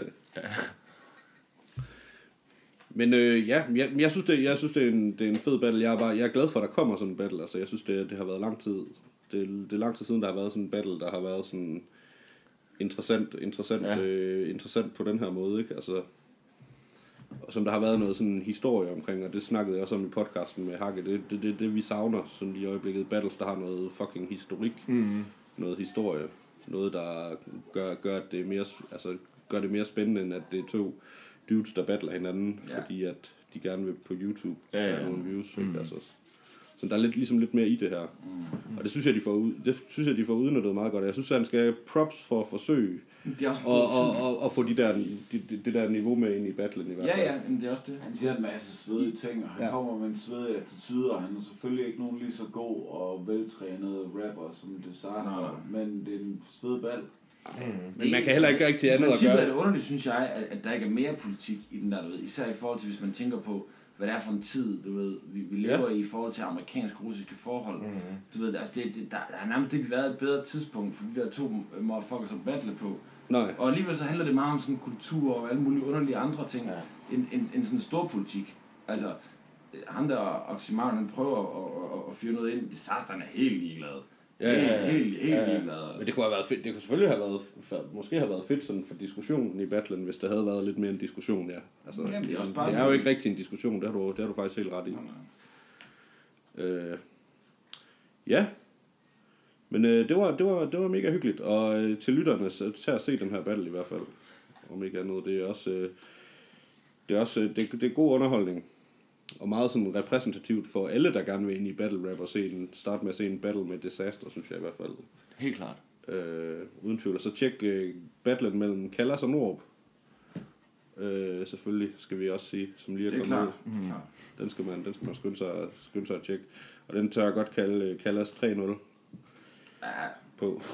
A: Men jeg synes det er en fed battle. Jeg er glad for, at der kommer sådan en battle. Altså, jeg synes, det har været lang tid. Det er lang tid siden, der har været sådan en battle, der har været sådan interessant på den her måde, ikke? Altså, og som der har været noget sådan historie omkring, og det snakkede jeg også om i podcasten med Hakke, det vi savner sådan i øjeblikket, battles, der har noget fucking historik, noget historie, noget der gør at det er mere, altså gør det mere spændende, end at det er 2 dudes, der battler hinanden, fordi at de gerne vil på YouTube have nogle views, altså. Så der er lidt mere i det her. Og det synes jeg, de får udnyttet meget godt. Jeg synes, at han skal have props for at forsøge og få det der niveau med ind i battlen i hvert fald.
C: Ja, men det er også det.
D: Han siger en masse svedige ting, og han kommer med en svedig attitude, og han er selvfølgelig ikke nogen lige så god og veltrænet rapper som Disaster, men det er en svedig battle.
A: Men man kan heller ikke rigtig andet at gøre.
C: I er det underligt, synes jeg, at der ikke er mere politik i den der, du ved. Især i forhold til, hvis man tænker på, hvad det er for en tid, du ved, vi lever i forhold til amerikansk-russiske forhold. Du ved, altså der har nærmest ikke været et bedre tidspunkt for de der 2 motherfuckers at battle på.
A: Nej.
C: Og alligevel så handler det meget om sådan kultur og alle mulige underlige andre ting, end sådan stor politik. Altså, ham der Oxymoron, han prøver at fyre noget ind, Disaster er helt ligeglad. Helt ligeglad.
A: Men det kunne have været fedt. Det kunne selvfølgelig have været fedt sådan for diskussionen i battlen, hvis der havde været lidt mere en diskussion, ja. Altså,
C: jamen, det
A: er jo ikke rigtig en diskussion, det har du faktisk helt ret i. Ja. Men det var mega hyggeligt, og til lytterne, så tag at se den her battle i hvert fald. Om ikke andet, det er god underholdning. Og meget sådan repræsentativt for alle, der gerne vil ind i battle rap og starte med at se en battle med Disaster, synes jeg i hvert fald.
B: Helt klart.
A: Uden tvivl. Så tjek battlen mellem Callas og Norup. Selvfølgelig skal vi også sige, som lige er kommet ud. Den skal man skynde sig at tjekke. Og den tør jeg godt kalde Callas 3-0. På.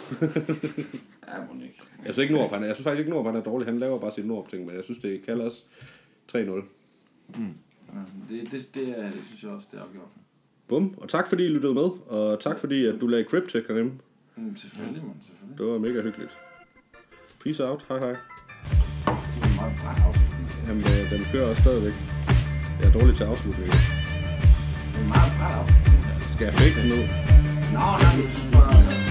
A: Jeg synes faktisk ikke Norup, han er dårlig. Han laver bare sin Norup-ting, men jeg synes, det er Callas 3-0.
C: Det synes jeg også, det er afgjort.
A: Bum, og tak fordi I lyttede med, og tak fordi at du lagde Crip til, Karim.
C: Selvfølgelig.
A: Det var mega hyggeligt. Peace out, hej.
C: Det er meget bræt afslutning.
A: Jamen, den kører også stadigvæk. Jeg er dårlig til afslutning.
C: Det er meget bræt afslutning.
A: Skal jeg fake den ned?
C: Nå, nej, du synes bare...